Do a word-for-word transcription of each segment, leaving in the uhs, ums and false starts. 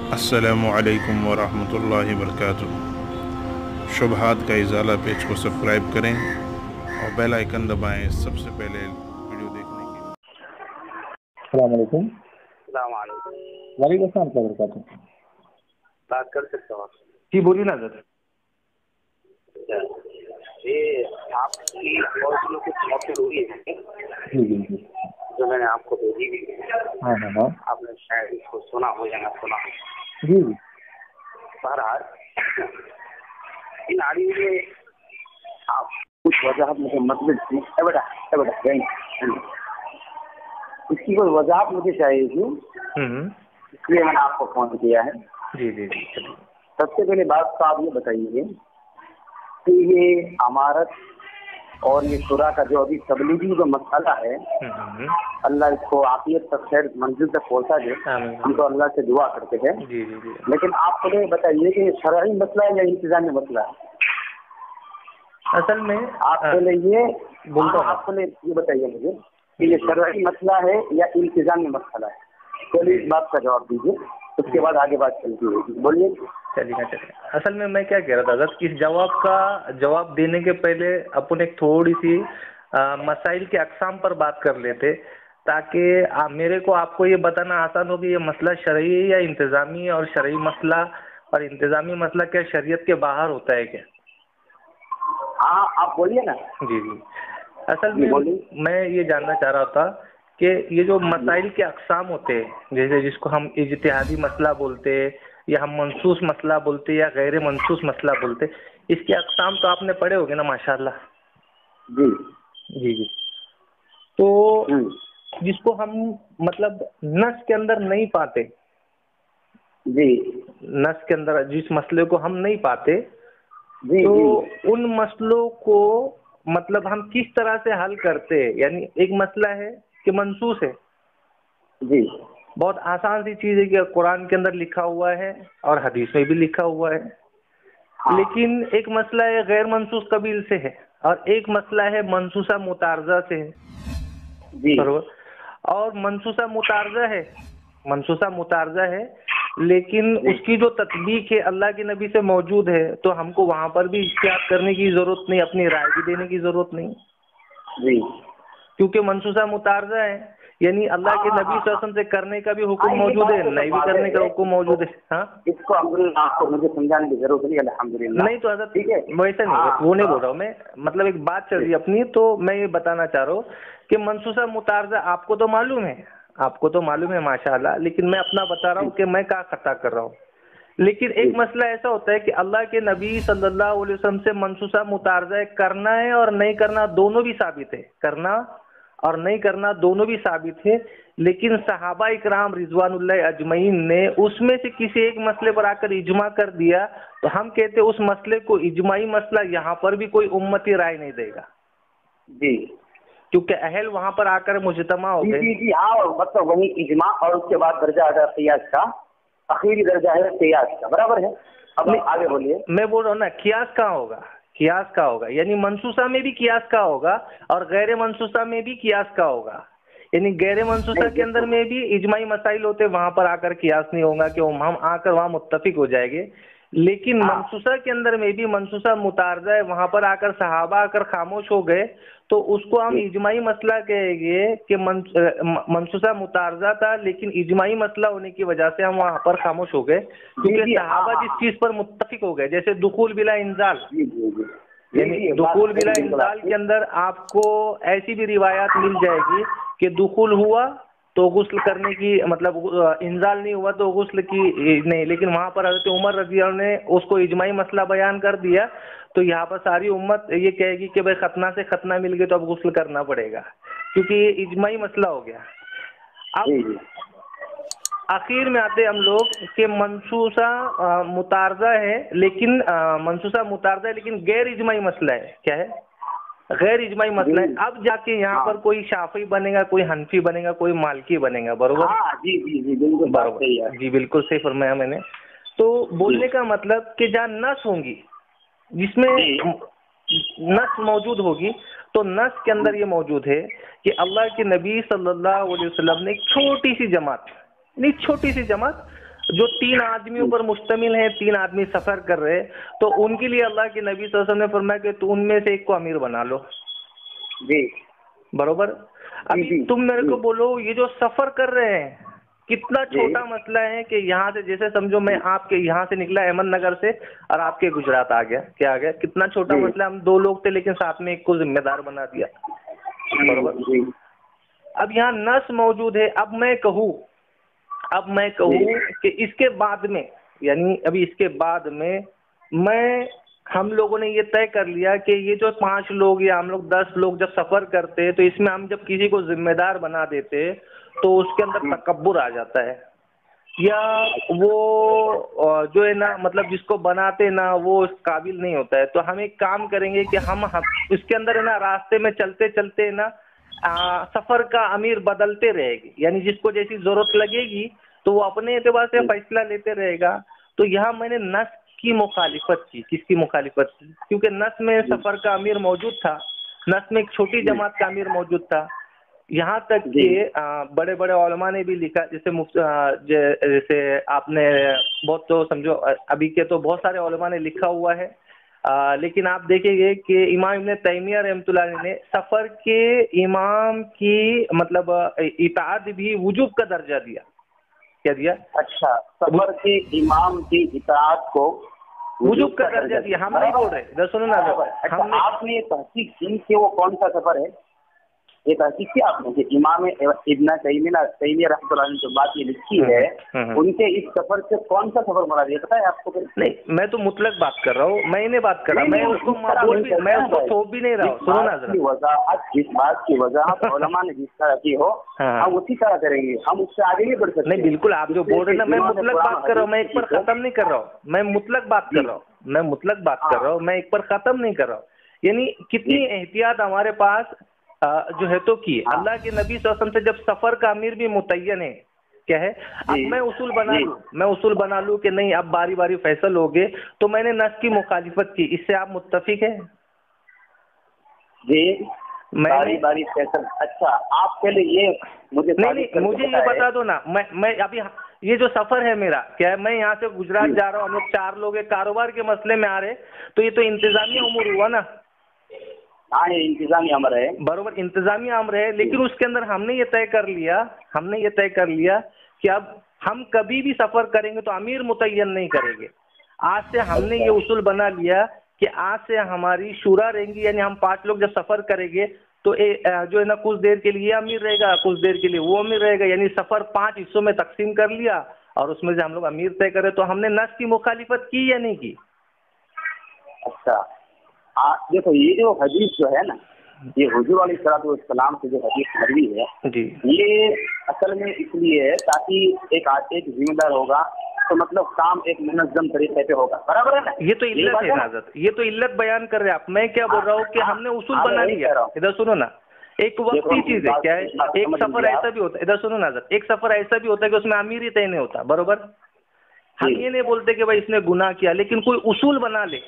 السلام علیکم ورحمۃ اللہ وبرکاتہ۔ شبہات کا ازالہ پیج کو سبسکرائب کریں اور بیل آئیکن دبائیں سب سے پہلے ویڈیو دیکھنے کے لیے۔ السلام علیکم۔ السلام علیکم۔ وعلیکم السلام ورحمۃ اللہ وبرکاتہ۔ بات کر سکتا ہوں آپ سے؟ جی بولیے نا حضرت۔ یہ آپ کی فوج میں کچھ موقع ہوئی ہے جی جی جی جو میں نے آپ کو بھیجی بھی ہے، ہاں ہاں ہاں آپ نے شاید اس کو سنا ہو یا نہ سنا ہو۔ جی جی بہرحال ان آڈیو میں آپ کچھ وضاحت مجھے مطلب تھی اے بیٹا اے بیٹا جائیں اس کی کوئی وضاحت مجھے چاہیے تھی، ہوں اس لیے میں نے آپ کو فون کیا ہے۔ جی جی جی چلیے۔ سب سے پہلے بات تو آپ یہ بتائیے کہ یہ امارت اور یہ شورا کا جو ابھی تبلیغی جو مسئلہ ہے، اللہ اس کو عافیت تک خیر منزل تک پہنچا دے، ہم تو اللہ سے دعا کرتے ہیں۔ جی جی جی لیکن آپ کو یہ بتائیے کہ یہ شرعی مسئلہ ہے یا انتظامی مسئلہ ہے؟ اصل میں آپ پہلے یہ بولتا ہوں۔ آپ پہلے یہ بتائیے مجھے کہ یہ شرعی مسئلہ ہے یا انتظامی مسئلہ ہے؟ پہلے اس بات کا جواب دیجیے، اس کے بعد آگے بات چلتی ہے، بولیے۔ چلیے نا چلیے۔ اصل میں میں کیا کہہ رہا تھا حضرت، اس جواب کا جواب دینے کے پہلے اپن ایک تھوڑی سی مسائل کے اقسام پر بات کر لیتے، تاکہ میرے کو آپ کو یہ بتانا آسان ہو کہ یہ مسئلہ شرعی ہے یا انتظامی ہے، اور شرعی مسئلہ اور انتظامی مسئلہ کیا شریعت کے باہر ہوتا ہے کیا؟ ہاں آپ بولیے نا۔ جی جی اصل میں میں یہ جاننا چاہ رہا تھا کہ یہ جو مسائل کے اقسام ہوتے ہیں، جیسے جس کو ہم اجتہادی مسئلہ بولتے یا ہم منصوص مسئلہ بولتے یا غیر منصوص مسئلہ بولتے، اس کے اقسام تو آپ نے پڑھے ہوگے نا ماشاءاللہ؟ جی جی جی تو جس کو ہم مطلب نص کے اندر نہیں پاتے، جی نص کے اندر جس مسئلے کو ہم نہیں پاتے، جی تو جی ان مسئلوں کو مطلب ہم کس طرح سے حل کرتے ہیں؟ یعنی ایک مسئلہ ہے کہ منصوص ہے، جی بہت آسان سی چیز ہے کہ قرآن کے اندر لکھا ہوا ہے اور حدیث میں بھی لکھا ہوا ہے، لیکن ایک مسئلہ ہے غیر منصوص قبیل سے ہے، اور ایک مسئلہ ہے منصوصہ متعارضہ سے ہے، جی اور منصوصہ متعارضہ ہے منصوصہ متعارضہ ہے لیکن اس کی جو تطبیق ہے اللہ کے نبی سے موجود ہے، تو ہم کو وہاں پر بھی احتیاط کرنے کی ضرورت نہیں، اپنی رائے بھی دینے کی ضرورت نہیں، جی کیونکہ منصوصہ متعارضہ ہے، یعنی اللہ کے نبی صلی اللہ علیہ وسلم سے کرنے کا بھی حکم موجود ہے، نہیں بھی کرنے کا حکم موجود ہے۔ ہاں اس کو الحمدللہ آپ کو مجھے سمجھانے کی ضرورت نہیں، الحمدللہ نہیں تو حضرت ویسا نہیں، وہ نہیں بول رہا ہوں میں، مطلب ایک بات چل رہی ہے اپنی، تو میں یہ بتانا چاہ رہا ہوں کہ منصوصہ متعارضہ آپ کو تو معلوم ہے آپ کو تو معلوم ہے ماشاءاللہ، لیکن میں اپنا بتا رہا ہوں کہ میں کیا خطا کر رہا ہوں۔ لیکن ایک مسئلہ ایسا ہوتا ہے کہ اللہ کے نبی صلی اللہ علیہ وسلم سے منصوصہ متعارضہ کرنا ہے اور نہیں کرنا دونوں بھی ثابت ہے، کرنا اور نہیں کرنا دونوں بھی ثابت ہے، لیکن صحابہ اکرام رضوان اللہ اجمعین نے اس میں سے کسی ایک مسئلے پر آ کر اجماع کر دیا، تو ہم کہتے اس مسئلے کو اجماعی مسئلہ یہاں پر بھی کوئی امتی رائے نہیں دے گا، جی کیونکہ اہل وہاں پر آ کر مجتمع ہو گئے۔ جی جی ہاں، مطلب وہی اجماع، اور اس کے بعد درجہ آتا ہے قیاس کا، اخیری درجہ ہے قیاس کا، برابر ہے۔ اب آگے بولیے۔ میں بول رہا ہوں نا قیاس کہاں ہوگا، قیاس کا ہوگا، یعنی منصوصہ میں بھی قیاس کا ہوگا اور غیر منصوصہ میں بھی قیاس کا ہوگا، یعنی غیر منصوصہ کے اندر میں بھی اجماعی مسائل ہوتے، وہاں پر آ کر قیاس نہیں ہوگا کہ ہم آ کر وہاں متفق ہو جائیں گے، لیکن منصوصہ کے اندر میں بھی منصوصہ متعارضہ ہے، وہاں پر آ کر صحابہ آ کر خاموش ہو گئے، تو اس کو ہم اجماعی مسئلہ کہیں گے کہ منصوصہ متعارضہ تھا لیکن اجماعی مسئلہ ہونے کی وجہ سے ہم وہاں پر خاموش ہو گئے، کیونکہ صحابہ جس چیز پر متفق ہو گئے، جیسے دخول بلا انزال، یعنی دخول بلا انزال کے اندر آپ کو ایسی بھی روایات مل جائے گی کہ دخول ہوا تو غسل کرنے کی، مطلب انزال نہیں ہوا تو غسل کی نہیں، لیکن وہاں پر حضرت عمر رضی اللہ عنہ نے اس کو اجماعی مسئلہ بیان کر دیا، تو یہاں پر ساری امت یہ کہے گی کہ بھائی ختنہ سے ختنہ مل گئے تو اب غسل کرنا پڑے گا، کیونکہ یہ اجماعی مسئلہ ہو گیا۔ اب آخر میں آتے ہم لوگ کہ منصوصہ متعارضہ ہے لیکن منصوصہ متعارضہ ہے لیکن غیر اجماعی مسئلہ ہے، کیا ہے؟ غیر اجماعی مسئلہ ہے۔ اب جا کے یہاں پر کوئی شافعی بنے گا، کوئی حنفی بنے گا، کوئی مالکی بنے گا، برابر؟ جی جی جی بالکل برابر، جی بالکل صحیح فرمایا میں نے۔ تو بولنے کا مطلب کہ جہاں نص ہوں گی، جس میں نص موجود ہوگی، تو نص کے اندر یہ موجود ہے کہ اللہ کے نبی صلی اللہ علیہ وسلم نے ایک چھوٹی سی جماعت، نہیں چھوٹی سی جماعت جو تین آدمیوں پر مشتمل ہیں، تین آدمی سفر کر رہے، تو ان کے لیے اللہ کے نبی صلی اللہ علیہ وسلم نے فرمایا کہ تو ان میں سے ایک کو امیر بنا لو. جی برابر. ابھی تم میرے کو بولو یہ جو سفر کر رہے ہیں کتنا چھوٹا مسئلہ ہے کہ یہاں سے جیسے سمجھو میں آپ کے یہاں سے نکلا احمد نگر سے اور آپ کے گجرات آ گیا، کیا آ گیا، کتنا چھوٹا مسئلہ. ہم دو لوگ تھے لیکن ساتھ میں ایک کو ذمہ دار بنا دیا. برابر. اب یہاں نس موجود ہے. اب میں کہوں اب میں کہوں کہ اس کے بعد میں یعنی ابھی اس کے بعد میں میں ہم لوگوں نے یہ طے کر لیا کہ یہ جو پانچ لوگ یا ہم لوگ دس لوگ جب سفر کرتے تو اس میں ہم جب کسی کو ذمہ دار بنا دیتے تو اس کے اندر تکبر آ جاتا ہے، یا وہ جو ہے نا مطلب جس کو بناتے نا وہ اس قابل نہیں ہوتا ہے. تو ہم ایک کام کریں گے کہ ہم اس کے اندر ہے نا راستے میں چلتے چلتے نا سفر کا امیر بدلتے رہے گی، یعنی جس کو جیسی ضرورت لگے گی تو وہ اپنے اعتبار سے فیصلہ لیتے رہے گا. تو یہاں میں نے نس کی مخالفت کی. کس کی مخالفت کی؟ کیونکہ نس میں سفر کا امیر موجود تھا، نس میں ایک چھوٹی جماعت کا امیر موجود تھا. یہاں تک کہ بڑے بڑے علماء نے بھی لکھا، جیسے جیسے آپ نے بہت تو سمجھو ابھی کے تو بہت سارے علماء نے لکھا ہوا ہے، آ, لیکن آپ دیکھیں گے کہ امام ابن تیمیہ رحمۃ اللہ علیہ نے سفر کے امام کی مطلب اطاعت بھی وجوب کا درجہ دیا. کیا دیا؟ اچھا، سفر کے امام کی اطاعت کو وجوب کا درجہ دیا. ہم نہیں بول رہے، ادھر سنو نا. آپ نے تحقیق کی کہ وہ کون سا سفر ہے؟ یہ تحقیق کیا آپ نے کہ امام ابن تیمیہ تیمیہ رحمۃ اللہ علیہ نے بات یہ لکھی ہے ان کے اس سفر سے کون سا سفر مراد ہے پتا ہے آپ کو؟ نہیں، میں تو مطلق بات کر رہا ہوں، میں نہیں بات کر رہا، میں اس کو معقول بھی میں اس کو تھوپ بھی نہیں رہا ہوں. سنو نا ذرا، وضاحت جس بات کی وضاحت علماء نے جس طرح کی ہو ہم اسی طرح کریں گے، ہم اس سے آگے نہیں بڑھ سکتے. نہیں بالکل، آپ جو بول رہے ہیں نا میں مطلق بات کر رہا ہوں، میں ایک پر ختم نہیں کر رہا ہوں، میں مطلق بات کر رہا ہوں میں مطلق بات کر رہا ہوں میں ایک پر ختم نہیں کر رہا ہوں. یعنی کتنی احتیاط ہمارے پاس جو ہے تو کی. اللہ کے نبی صلی اللہ علیہ وسلم سے جب سفر کا امیر بھی متعین ہے، کیا ہے، اب میں اصول بنا لوں میں اصول بنا لوں کہ نہیں اب باری باری فیصل ہوگے، تو میں نے نص کی مخالفت کی. اس سے آپ متفق ہیں؟ جی میں باری باری فیصل. اچھا آپ پہلے یہ مجھے نہیں نہیں مجھے یہ بتا دو نا، میں میں ابھی یہ جو سفر ہے میرا کیا ہے، میں یہاں سے گجرات جا رہا ہوں، ہم لوگ چار لوگ کاروبار کے مسئلے میں آ رہے، تو یہ تو انتظامی امور ہوا نا. ہاں یہ انتظامی امر ہے، برابر انتظامی امر ہے. لیکن اس کے اندر ہم نے یہ طے کر لیا ہم نے یہ طے کر لیا کہ اب ہم کبھی بھی سفر کریں گے تو امیر متعین نہیں کریں گے. آج سے ہم نے یہ اصول بنا لیا کہ آج سے ہماری شورا رہیں گی، یعنی ہم پانچ لوگ جب سفر کریں گے تو جو ہے نا کچھ دیر کے لیے امیر رہے گا، کچھ دیر کے لیے وہ امیر رہے گا، یعنی سفر پانچ حصوں میں تقسیم کر لیا اور اس میں سے ہم لوگ امیر طے کرے. تو ہم نے نص کی مخالفت کی یا نہیں کی؟ اچھا دیکھو یہ جو حدیث جو ہے نا، یہ حضور علیہ الصلوۃ والسلام سے جو حدیث مروی ہے جی یہ اصل میں اس لیے ہے تاکہ ایک ایک ذمہ دار ہوگا تو مطلب کام ایک منظم طریقے پہ ہوگا. برابر ہے نا؟ یہ تو علت ہے ناظر، یہ تو علت بیان کر رہے آپ. میں کیا بول رہا ہوں کہ ہم نے اصول بنا لیا. ادھر سنو نا، ایک وقتی چیز ہے، کیا ہے، ایک سفر ایسا بھی ہوتا ہے، ادھر سنو ناظر، ایک سفر ایسا بھی ہوتا ہے کہ اس میں امیر ہی طے نہیں ہوتا. برابر. ہم یہ نہیں بولتے کہ بھائی اس نے گناہ کیا، لیکن کوئی اصول بنا لے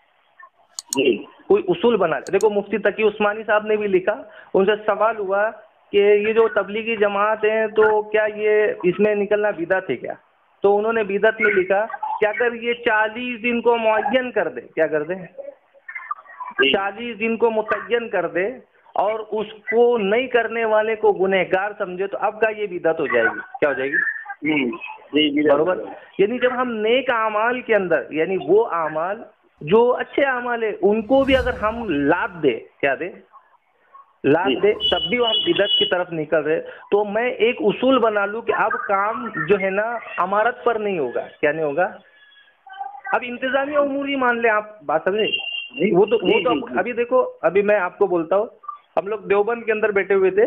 کوئی اصول بنا لے. دیکھو مفتی تقی عثمانی صاحب نے بھی لکھا، ان سے سوال ہوا کہ یہ جو تبلیغی جماعت ہیں تو کیا یہ اس میں نکلنا بدعت ہے کیا؟ تو انہوں نے بدعت میں لکھا کہ اگر یہ چالیس دن کو معین کر دے، کیا کر دے، چالیس دن کو متعین کر دے اور اس کو نہیں کرنے والے کو گنہگار سمجھے تو اب کا یہ بدعت ہو جائے گی. کیا ہو جائے گی؟ برابر. یعنی جب ہم نیک اعمال کے اندر، یعنی وہ اعمال جو اچھے اعمال ہے ان کو بھی اگر ہم لاد دے، کیا دے، لاد دے، تب بھی ہم بدعت کی طرف نکل رہے. تو میں ایک اصول بنا لوں کہ اب کام جو ہے نا امارت پر نہیں ہوگا. کیا نہیں ہوگا؟ اب انتظامی امور ہی مان لیں آپ، بات سمجھے. وہ تو وہ تو ابھی دیکھو، ابھی میں آپ کو بولتا ہوں، ہم لوگ دیوبند کے اندر بیٹھے ہوئے تھے،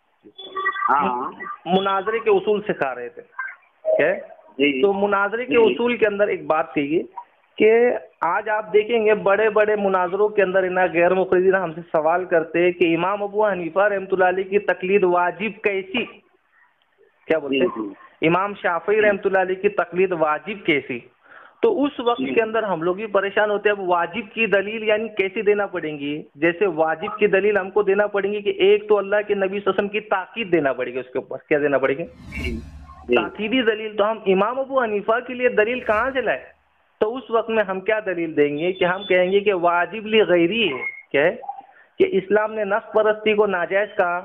مناظرے کے اصول سکھا رہے تھے. کیا؟ تو مناظرے کے اصول کے اندر ایک بات کہیے کہ آج آپ دیکھیں گے بڑے بڑے مناظروں کے اندر انہیں غیر مقلدین ہم سے سوال کرتے کہ امام ابو حنیفہ رحمۃ اللہ علیہ کی تقلید واجب کیسی؟ کیا بولتے ہیں؟ امام شافعی رحمۃ اللہ علیہ کی تقلید واجب کیسی؟ تو اس وقت کے اندر ہم لوگ بھی پریشان ہوتے ہیں. اب واجب کی دلیل یعنی کیسی دینا پڑیں گی؟ جیسے واجب کی دلیل ہم کو دینا پڑیں گی کہ ایک تو اللہ کے نبی صلی اللہ علیہ وسلم کی تاکید دینا پڑے گی، اس کے اوپر کیا دینا پڑے گی؟ ताकीदी दलील तो हम इमाम अबू हनीफा के लिए दलील कहाँ से लाए? तो उस वक्त में हम क्या दलील देंगे कि हम कहेंगे कि वाजिब ली गैरी है, क्या है कि इस्लाम ने नफ्स परस्ती को नाजायज कहा,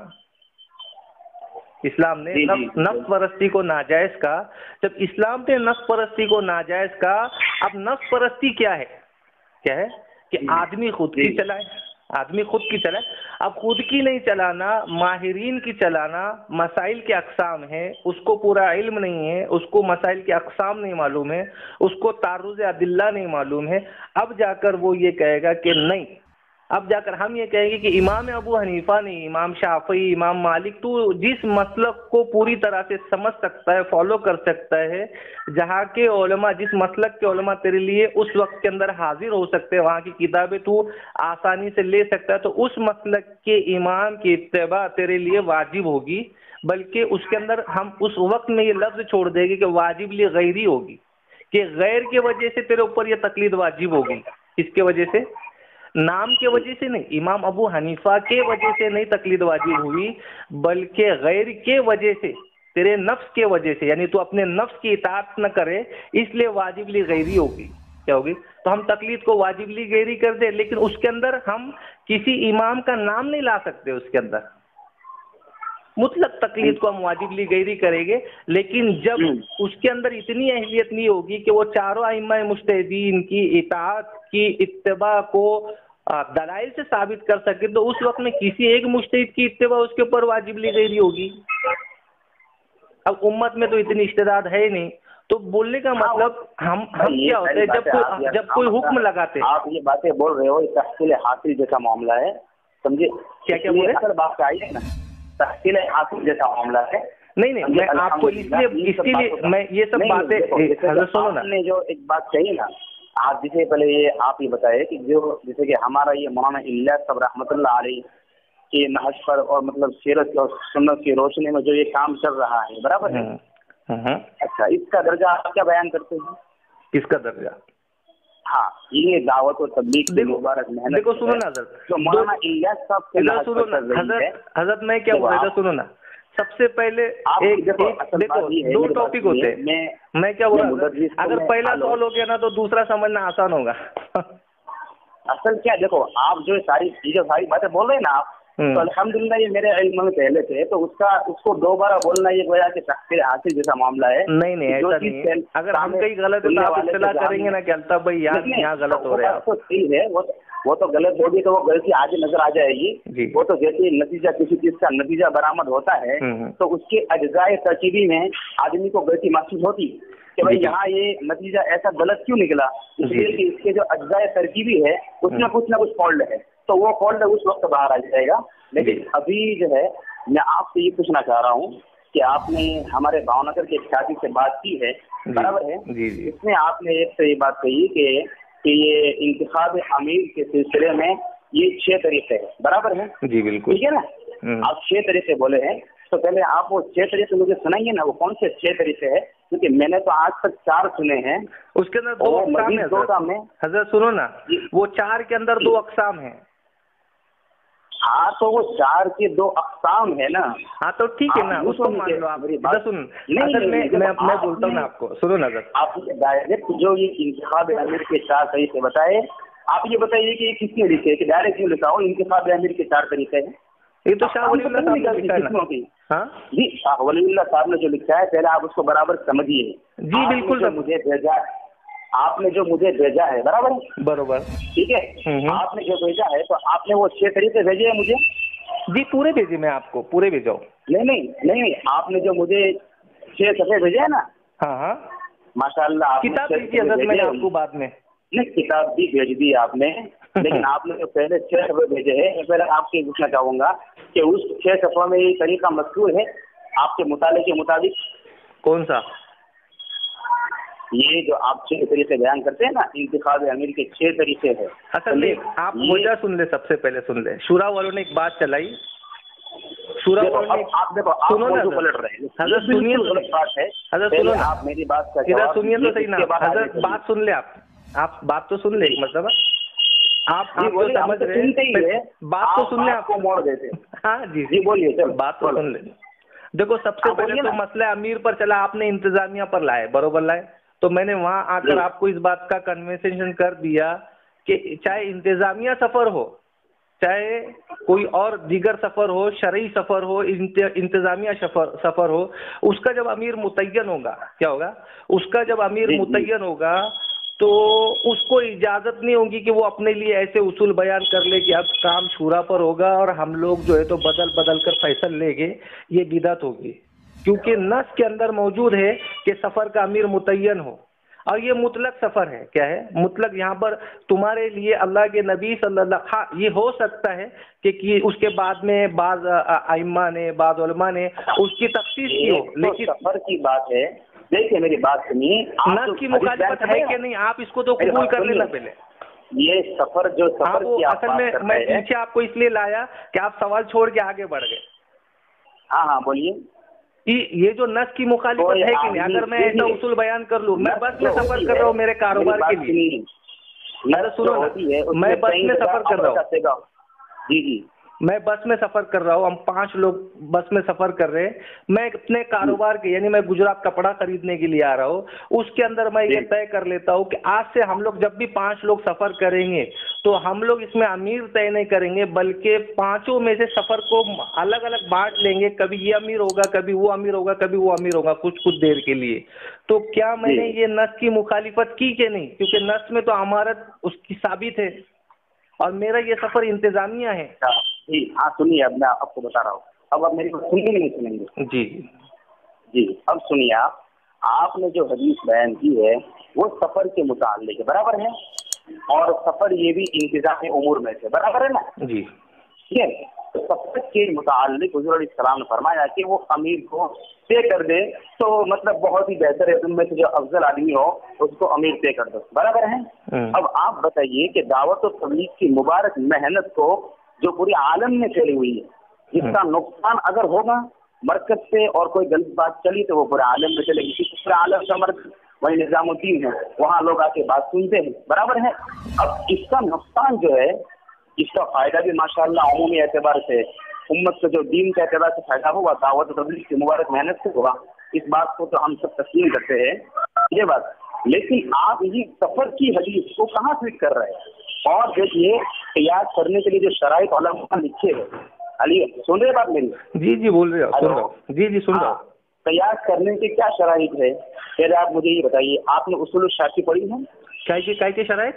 इस्लाम ने नफ्स नफ्स परस्ती को नाजायज कहा। जब इस्लाम ने नफ्स परस्ती को नाजायज कहा, अब नफ्स परस्ती क्या है? क्या है कि आदमी खुद की चलाए, आदमी खुद की चलाए। अब खुद की नहीं चलाना, माहिरीन की चलाना, मसाइल के अक़साम है, उसको पूरा इल्म नहीं है, उसको मसाइल के अक़साम नहीं मालूम है, उसको तारुज़ अदिल्ला नहीं मालूम है। अब जाकर वो ये कहेगा कि नहीं, अब जाकर हम ये कहेंगे कि इमाम अबू हनीफा नहीं, इमाम शाफी, इमाम मालिक, तू जिस मसलक को पूरी तरह से समझ सकता है, फॉलो कर सकता है, जहाँ के उलमा, जिस मसलक के उलमा तेरे लिए उस वक्त के अंदर हाजिर हो सकते हैं, वहाँ की किताबें तू आसानी से ले सकता है, तो उस मसलक के इमाम की इत्तिबा तेरे लिए वाजिब होगी। बल्कि उसके अंदर हम उस वक्त में ये लफ्ज़ छोड़ देंगे कि वाजिब ली गैरी होगी, कि गैर के वजह से तेरे ऊपर ये तकलीद वाजिब होगी। इसके वजह से, नाम के वजह से नहीं, इमाम अबू हनीफा के वजह से नहीं तकलीद वाजिब हुई, बल्कि गैर के वजह से, तेरे नफ्स के वजह से, यानी तू अपने नफ्स की इताअत न करे, इसलिए वाजिब ली गैरी होगी। क्या होगी? तो हम तकलीद को वाजिब ली गैरी कर दे, लेकिन उसके अंदर हम किसी इमाम का नाम नहीं ला सकते, उसके अंदर मुतलक तकलीद को हम वाजिब ली गैरी करेंगे। लेकिन जब उसके अंदर इतनी अहलियत नहीं होगी कि वो चारों आइम्मा मुज्तहिदीन की इताअत की, इत्तिबा को दलाइल से साबित कर सके, तो उस वक्त में किसी एक मुज्तहिद की इत्तिबा उसके ऊपर वाजिब ली गैरी होगी। अब उम्मत में तो इतनी इस्तेदाद है ही नहीं, तो बोलने का मतलब हम हम क्या होते हैं, जब कोई जब कोई हुक्म लगाते, आप ये बातें बोल रहे हो, ये तहसील हासिल जैसा मामला है, समझे? क्या क्या बोले? असल बात आई है ना, तहसील हासिल जैसा मामला है। नहीं नहीं, मैं आपको इसलिए इसलिए मैं ये सब बातें, सुनो ना, आपने जो एक बात कही ना, आप जिसे पहले ये आप ये बताए कि जो जैसे कि हमारा ये मौलाना इलियास साहब रहमतुल्लाह अलैह के नहज पर और मतलब सीरत और सुन्नत की रोशनी में जो ये काम चल रहा है, बराबर है? अच्छा, इसका दर्जा आप क्या बयान करते हैं? किसका दर्जा? हाँ, ये दावत और तबलीग की मुबारक मेहनत। देखो सुनो ना हज़रत, जो मौलाना इलियास साहब के नहज सुनो ना हज़रत, हज़रत मैं क्या बोल रहा था, सुनो ना, सबसे पहले एक देखो, देखो दो टॉपिक होते हैं। मैं मैं क्या बोल रहा हूँ, अगर पहला सॉल्व हो गया ना तो दूसरा समझना आसान होगा। असल क्या, देखो आप जो सारी चीजें सारी बातें बोल रहे हैं ना आप, तो अल्हम्दुलिल्लाह ये मेरे इल्म में पहले थे, तो उसका उसको दोबारा बोलना ये वजह से तहसील हासिल जैसा मामला है। नहीं नहीं, ऐसा नहीं है। अगर हम कहीं गलत है तो आप इत्तला करेंगे ना कि अल्ताफ भाई यार यहाँ गलत हो रहा है, तो ठीक है, वो वो तो गलत होगी तो वो गलती आगे नजर आ जाएगी। वो तो जैसे नतीजा, किसी चीज का नतीजा बरामद होता है तो उसके अज्जाए तरकीबी में आदमी को गलती महसूस होती कि भाई यहाँ ये नतीजा ऐसा गलत क्यों निकला, इसलिए कि इसके जो अज्जाए तरकीबी है उसमें कुछ ना कुछ फॉल्ट है, तो वो फॉल्ट उस वक्त बाहर आ जाएगा। लेकिन अभी जो है मैं आपसे ये पूछना चाह रहा हूँ कि आपने हमारे भावनगर के साथी से बात की है, बराबर है? इसमें आपने एक से ये बात कही कि कि ये इंतखाब अमीर के सिलसिले में ये छह तरीके है, बराबर है? जी बिल्कुल, ठीक है ना? आप छह तरीके बोले हैं, तो पहले आप वो छह तरीके मुझे सुनाइए ना, वो कौन से छह तरीके हैं? क्योंकि मैंने तो आज तक चार सुने हैं। उसके अंदर दो अक़साम है, दो काम है हज़रत, सुनो ना, वो चार के अंदर दो अक़साम है। हाँ, तो वो चार के दो अक़साम है ना। हाँ तो ठीक है ना, उसको मान लो आप। सुन, अगर मैं मैं मैं बोलता हूँ ना आपको, सुनो ना सर, आप डायरेक्ट जो ये इंतखाब अमीर के चार तरीके बताए, आप ये बताइए कि ये किसने लिखे है, कि डायरेक्ट क्यों लिखा हो इंतखाब अमीर के चार तरीके हैं? ये तो शाह वलीउल्लाह साहब ने लिखा है ना। हाँ जी, शाह वलीउल्लाह साहब ने जो लिखा है, पहले आप उसको बराबर समझिए। जी बिल्कुल, मुझे भेजा आपने जो मुझे भेजा है, बराबर है? बराबर, ठीक है। आपने जो भेजा है तो आपने वो छह तरीके भेजे हैं मुझे? जी पूरे भेजे, मैं आपको पूरे भेजाऊँ? नहीं नहीं नहीं नहीं, आपने जो मुझे छह सफ़े भेजे है ना। हाँ हाँ, माशाल्लाह। किताब भेजी हज़रत मैंने आपको बाद में? नहीं, किताब भी भेज दी आपने, लेकिन आपने जो पहले छह सफ़े भेजे हैं, मैं पहले आपसे पूछना चाहूंगा कि उस छह सफ़ों में ये तरीका मज़कूर है आपके मुताले के मुताबिक? कौन सा? ये जो आप छह तरीके बयान करते हैं ना, इंतखाब अमीर के छह तरीके हैं। असल में आप मुझे सुन ले, सबसे पहले सुन ले, शूरा वालों ने एक बात चलाई, शूरा वालों ने, आप देखो, आप सुनो ना पलट रहे हैं, हज़रत सुनिए, गलत बात है। हज़रत सुनो ना, आप मेरी बात का इधर जवाब सुनिए तो सही ना हज़रत, बात सुन ले आप आप बात तो सुन ले, एक मतलब आप आप तो समझ रहे हैं, बात तो सुन ले, आपको मोड़ देते। हाँ जी जी बोलिए, बात तो सुन ले। دیکھو سب سے پہلے تو مسئلہ امیر پر چلا، آپ نے انتظامیہ پر لائے، بروبر لائے، تو میں نے وہاں آ کر آپ کو اس بات کا کنورسیشن کر دیا کہ چاہے انتظامیہ سفر ہو، چاہے کوئی اور دیگر سفر ہو، شرعی سفر ہو، انتظامیہ سفر ہو، اس کا جب امیر متعین ہوگا، کیا ہوگا، اس کا جب امیر متعین ہوگا تو اس کو اجازت نہیں ہوگی کہ وہ اپنے لیے ایسے اصول بیان کر لے کہ اب کام شورا پر ہوگا اور ہم لوگ جو ہے تو بدل بدل کر فیصل لیں گے، یہ بدعت ہوگی، کیونکہ نص کے اندر موجود ہے کہ سفر کا امیر متعین ہو، اور یہ مطلق سفر ہے، کیا ہے مطلق، یہاں پر تمہارے لیے اللہ کے نبی صلی اللہ، ہاں یہ ہو سکتا ہے کہ اس کے بعد میں بعض ائمہ نے، بعض علماء نے اس کی تفصیل کی ہو، لیکن سفر کی بات ہے، دیکھیں میری بات سنیے، نص کی مخالفت ہے کہ نہیں، آپ اس کو تو قبول کر لینا پہلے، یہ سفر جو سفر کی اصل میں میں پیچھے آپ کو اس لیے لایا کہ آپ سوال چھوڑ کے آگے بڑھ گئے۔ ہاں ہاں بولیے، یہ جو نص کی مخالفت ہے کہ نہیں، اگر میں ایسا اصول بیان کر لوں، میں بس میں سفر کر رہا ہوں میرے کاروبار کے لیے، سنو میں بس میں سفر کر رہا ہوں، جی جی میں بس میں سفر کر رہا ہوں، ہم پانچ لوگ بس میں سفر کر رہے ہیں، میں اپنے کاروبار کے، یعنی میں گجرات کپڑا خریدنے کے لیے آ رہا ہوں، اس کے اندر میں یہ طے کر لیتا ہوں کہ آج سے ہم لوگ جب بھی پانچ لوگ سفر کریں گے تو ہم لوگ اس میں امیر طے نہیں کریں گے، بلکہ پانچوں میں سے سفر کو الگ الگ بانٹ لیں گے، کبھی یہ امیر ہوگا، کبھی وہ امیر ہوگا، کبھی وہ امیر ہوگا، کچھ کچھ دیر کے لیے۔ تو کیا میں نے یہ نص کی مخالفت کی کہ نہیں؟ کیونکہ نص میں تو امارت اس کی ثابت ہے اور میرا یہ سفر انتظامیہ ہے۔ جی ہاں سنیے، اب میں آپ کو بتا رہا ہوں، اب آپ میری بات سنیں گے نہیں سنیں گے؟ جی جی اب سنیے، آپ آپ نے جو حدیث بیان کی ہے وہ سفر کے متعلق ہے، برابر ہے، اور سفر یہ بھی انتظامی امور میں سے، برابر ہے نا؟ جی ٹھیک ہے، سفر کے متعلق حضور علیہ السلام نے فرمایا کہ وہ امیر کو طے کر دے تو مطلب بہت ہی بہتر ہے، تم میں سے جو افضل آدمی ہو اس کو امیر طے کر دو، برابر ہے۔ اب آپ بتائیے کہ دعوت و تبلیغ کی مبارک محنت کو جو پوری عالم میں چلی ہوئی ہے، جس کا نقصان اگر ہوگا مرکز سے اور کوئی غلط بات چلی تو وہ پورے عالم میں چلے گی، کیونکہ پورے عالم کا مرکز وہی نظام الدین ہے، وہاں لوگ آ کے بات سنتے ہیں، برابر ہے۔ اب اس کا نقصان جو ہے، اس کا فائدہ بھی ماشاءاللہ عمومی اعتبار سے امت کو جو دین کے اعتبار سے فائدہ ہوا، دعوت و تبلیغ کی مبارک محنت سے ہوا، اس بات کو تو ہم سب تسلیم کرتے ہیں، یہ بات، لیکن آپ یہ سفر کی حدیث کو کہاں فٹ کر رہے ہیں؟ اور دیکھیے قیاس کرنے کے لیے جو شرائط علماء لکھے ہیں، علی سن رہے بات میری؟ جی جی بول رہے ہو، جی جی سن رہا ہوں۔ قیاس کرنے کے کیا شرائط ہے؟ پہلے آپ مجھے یہ بتائیے، آپ نے اصول الشافعی پڑھی ہے؟ کیا کی کیا کی شرائط؟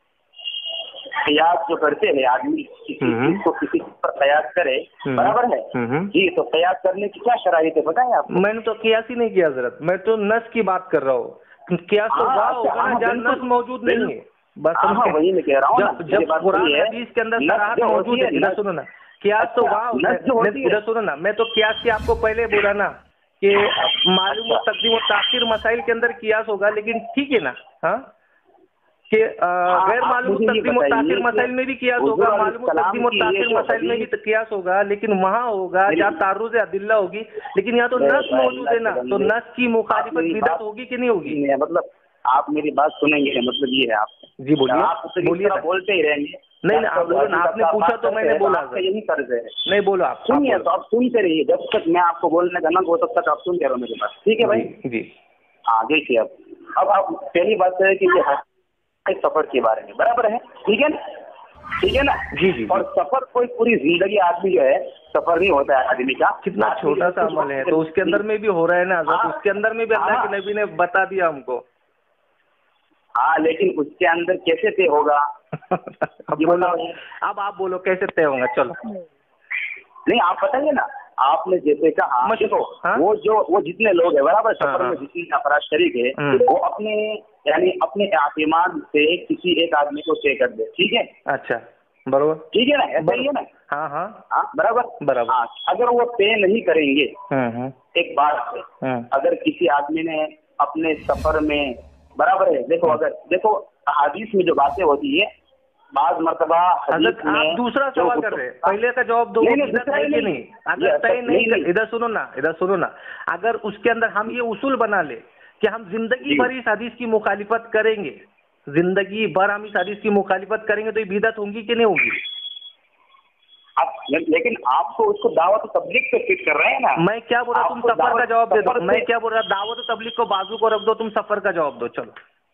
قیاس جو کرتے ہیں آدمی کسی چیز کو کسی پر قیاس کرے، برابر ہے جی، تو قیاس کرنے کی کیا شرائط ہے بتائیں آپ؟ میں نے تو قیاس ہی نہیں کیا حضرت، میں تو نص کی بات کر رہا ہوں، قیاس تو وہاں ہوگا نا جہاں نص موجود نہیں ہے، بس وہی میں کہہ رہا ہوں، جب قرآن حدیث کے اندر صراحت موجود ہے، ادھر سنو نا، قیاس تو وہاں، ادھر سنو نا، میں تو قیاس کی آپ کو پہلے بولا نا کہ معلوم و تقدیم و تاخیر مسائل کے اندر قیاس ہوگا، لیکن ٹھیک ہے نا، ہاں کہ غیر معلوم تقدیم و تاخیر مسائل میں بھی قیاس ہوگا، معلوم تقدیم و تاخیر مسائل میں بھی قیاس ہوگا، لیکن وہاں ہوگا جہاں تعرض ادلہ ہوگی، لیکن یہاں تو نص موجود ہے نا، تو نص کی مخالفت بدعت ہوگی کہ نہیں ہوگی؟ مطلب آپ میری بات سنیں گے، مطلب یہ ہے، آپ جی بولیے، آپ بولیے، بولتے ہی رہیں گے، نہیں آپ نے پوچھا تو میں نے بولا، یہی فرض ہے، نہیں بولو آپ سنیے، تو آپ سنتے رہیے، جب تک میں آپ کو بولنے کا نہ ہو تب تک آپ سنتے رہو میری بات، ٹھیک ہے بھائی؟ جی ہاں دیکھیے، اب اب آپ پہلی بات ہے کہ یہ سفر کے بارے میں، برابر ہے، ٹھیک ہے نا، ٹھیک ہے نا جی جی، اور سفر کوئی پوری زندگی آدمی جو ہے سفر نہیں ہوتا ہے آدمی کا، کتنا چھوٹا سا عمل ہے، تو اس کے اندر میں بھی ہو رہا ہے نا حضرت، اس کے اندر میں بھی اللہ کے نبی نے بتا دیا ہم کو، ہاں لیکن اس کے اندر کیسے طے ہوگا؟ اب بولو، اب آپ بولو کیسے طے ہوگا، چلو نہیں آپ بتائیے نا، آپ نے جیسے کہا دیکھو وہ جو وہ جتنے لوگ ہیں برابر سفر میں جتنے افراد شریک ہے وہ اپنے یعنی اپنے اعتماد سے کسی ایک آدمی کو طے کر دے، ٹھیک ہے؟ اچھا برابر، ٹھیک ہے نا، ایسا ہی ہے نا؟ ہاں ہاں ہاں برابر برابر، اگر وہ طے نہیں کریں گے ایک بات سے، اگر کسی آدمی نے اپنے سفر میں، برابر ہے، دیکھو اگر دیکھو حدیث میں جو باتیں ہوتی ہے بعض مرتبہ حضرت آپ دوسرا سوال کر رہے ہیں، پہلے کا جواب دو، نہیں اگر طے نہیں، ادھر سنو نا، ادھر سنو نا، اگر اس کے اندر ہم یہ اصول بنا لے کہ ہم زندگی بھر اس حدیث کی مخالفت کریں گے، زندگی بھر ہم اس حدیث کی مخالفت کریں گے تو یہ بدعت ہوگی کہ نہیں ہوگی؟ लेकिन आपको उसको दावत तबलीग पे फिट कर रहे हैं ना। मैं क्या बोल रहा हूँ, तुम सफर का जवाब दे दो। मैं क्या बोल रहा, दावत तबलीग को बाजू को रख दो, तुम सफर का जवाब दो। चलो,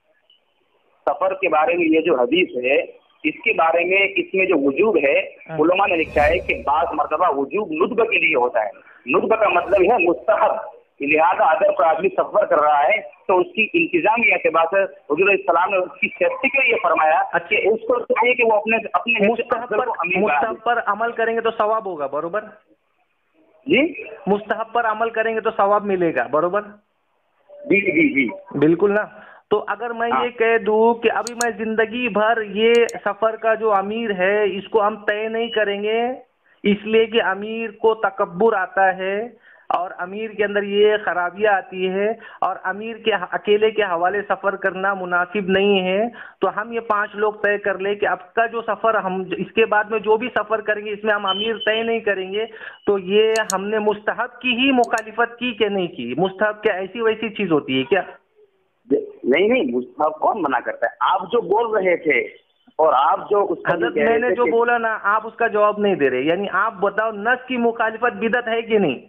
सफर के बारे में ये जो हदीस है इसके बारे में, इसमें जो वजूब है, उलमा ने लिखा है कि बाज़ मर्तबा वजूब नुत्ब के लिए होता है। नुत्ब का मतलब है मुस्तहब। लिहाजा अगर कोई आदमी सफर कर रहा है तो उसकी इंतजामी एतबार से हुजूर इस्लाम ने उसकी सेफ्टी के लिए फरमाया कि उसको चाहिए कि वो अपने अपने मुस्तहब पर मुस्तहब पर अमल करेंगे तो सवाब होगा, बरोबर जी। मुस्तहब पर अमल करेंगे तो सवाब मिलेगा, बरोबर जी जी जी बिल्कुल ना। तो अगर मैं ये कह दूं कि अभी मैं जिंदगी भर ये सफर का जो अमीर है इसको हम तय नहीं करेंगे, इसलिए कि अमीर को तकब्बुर आता है और अमीर के अंदर ये खराबियां आती है और अमीर के अकेले के हवाले सफर करना मुनासिब नहीं है, तो हम ये पांच लोग तय कर ले कि अब का जो सफर हम इसके बाद में जो भी सफर करेंगे इसमें हम अमीर तय नहीं करेंगे। तो ये हमने मुस्तहब की ही मुखालिफत की कि नहीं की? मुस्तहब क्या ऐसी वैसी चीज होती है क्या? नहीं नहीं, मुस्तहब कौन मना करता है? आप जो बोल रहे थे और आप जो हजरत मैंने जो बोला ना, आप उसका जवाब नहीं दे रहे। यानी आप बताओ, नस की मुखालिफत बिदत है कि नहीं?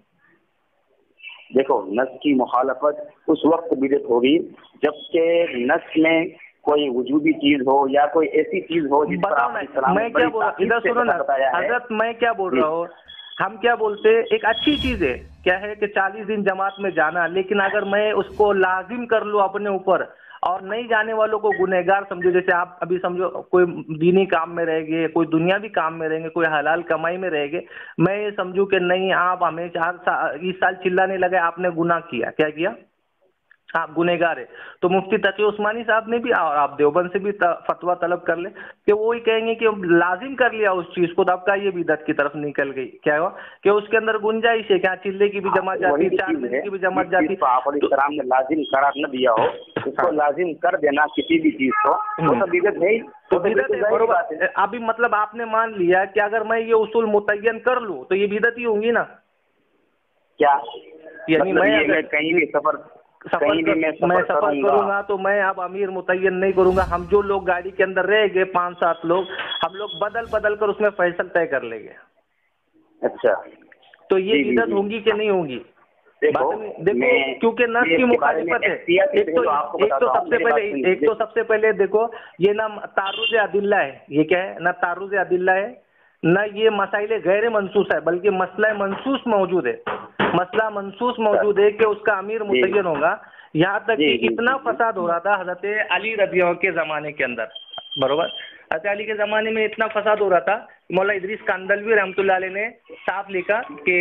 देखो, नस की मुखालफत उस वक्त बिदत होगी जबकि नस में कोई वजूदी चीज हो या कोई ऐसी चीज हो जिस पर आप मैं क्या बोल रहा हूँ, इधर सुनो ना हजरत, मैं क्या बोल रहा हूँ, हम क्या बोलते, एक अच्छी चीज है क्या है कि चालीस दिन जमात में जाना, लेकिन अगर मैं उसको लाजिम कर लूँ अपने ऊपर और नहीं जाने वालों को गुनहगार समझो, जैसे आप अभी समझो कोई दीनी काम में रहेंगे, कोई दुनियावी काम में रहेंगे, कोई हलाल कमाई में रहेंगे, मैं ये समझूं कि नहीं आप हमें चार साल इस साल चिल्लाने लगे, आपने गुनाह किया, क्या किया, आप गुनहगार है। तो मुफ्ती तकी उस्मानी साहब ने भी और आप देवबंद से भी फतवा तलब कर ले कि वो ही कहेंगे कि लाजिम कर लिया उस चीज को, तब का ये बिदअत की तरफ निकल गई। क्या हुआ कि उसके अंदर गुंजाइश है, क्या चिल्ले की भी जमात जाती, चार दिन की भी जमात जाती, सलाम ने लाजिम करार न दिया हो, उसको लाजिम कर देना किसी भी चीज को, वो तो बिदअत है ही। तो बिदअत है, बरोबर। अभी मतलब आपने मान लिया कि अगर मैं ये उसूल मुतय्यन कर लूँ तो ये बिदअत ही होंगी ना? क्या यानी मैं कहीं भी सफर सफर कर, मैं सफर, मैं सफर करूंगा तो मैं अब अमीर मुतय्यन नहीं करूंगा, हम जो लोग गाड़ी के अंदर रहेंगे पांच सात लोग, हम लोग बदल बदल कर उसमें फैसल तय कर लेंगे। अच्छा, तो ये बिदअत होंगी कि नहीं होंगी? देखो, देखो क्योंकि नस की मुखालिफत है। एक तो एक तो सबसे पहले एक तो सबसे पहले देखो, ये ना तारुज़ अदिल्ला है, ये क्या है, ना तारुज़ अदिल्ला है, न ये मसाइल गैर मनसूस है, बल्कि मसला मनसूस मौजूद है। मसला मनसूस मौजूद है कि उसका अमीर मुतय्यन होगा। यहाँ तक कि इतना फसाद हो रहा था हजरत अली रज़ी अल्लाह के ज़माने के अंदर, बरोबर, हजरत अली के ज़माने में इतना फसाद हो रहा था, मौला इदरीस कांदलवी रहमतुल्लाह अलैह ने साफ लिखा कि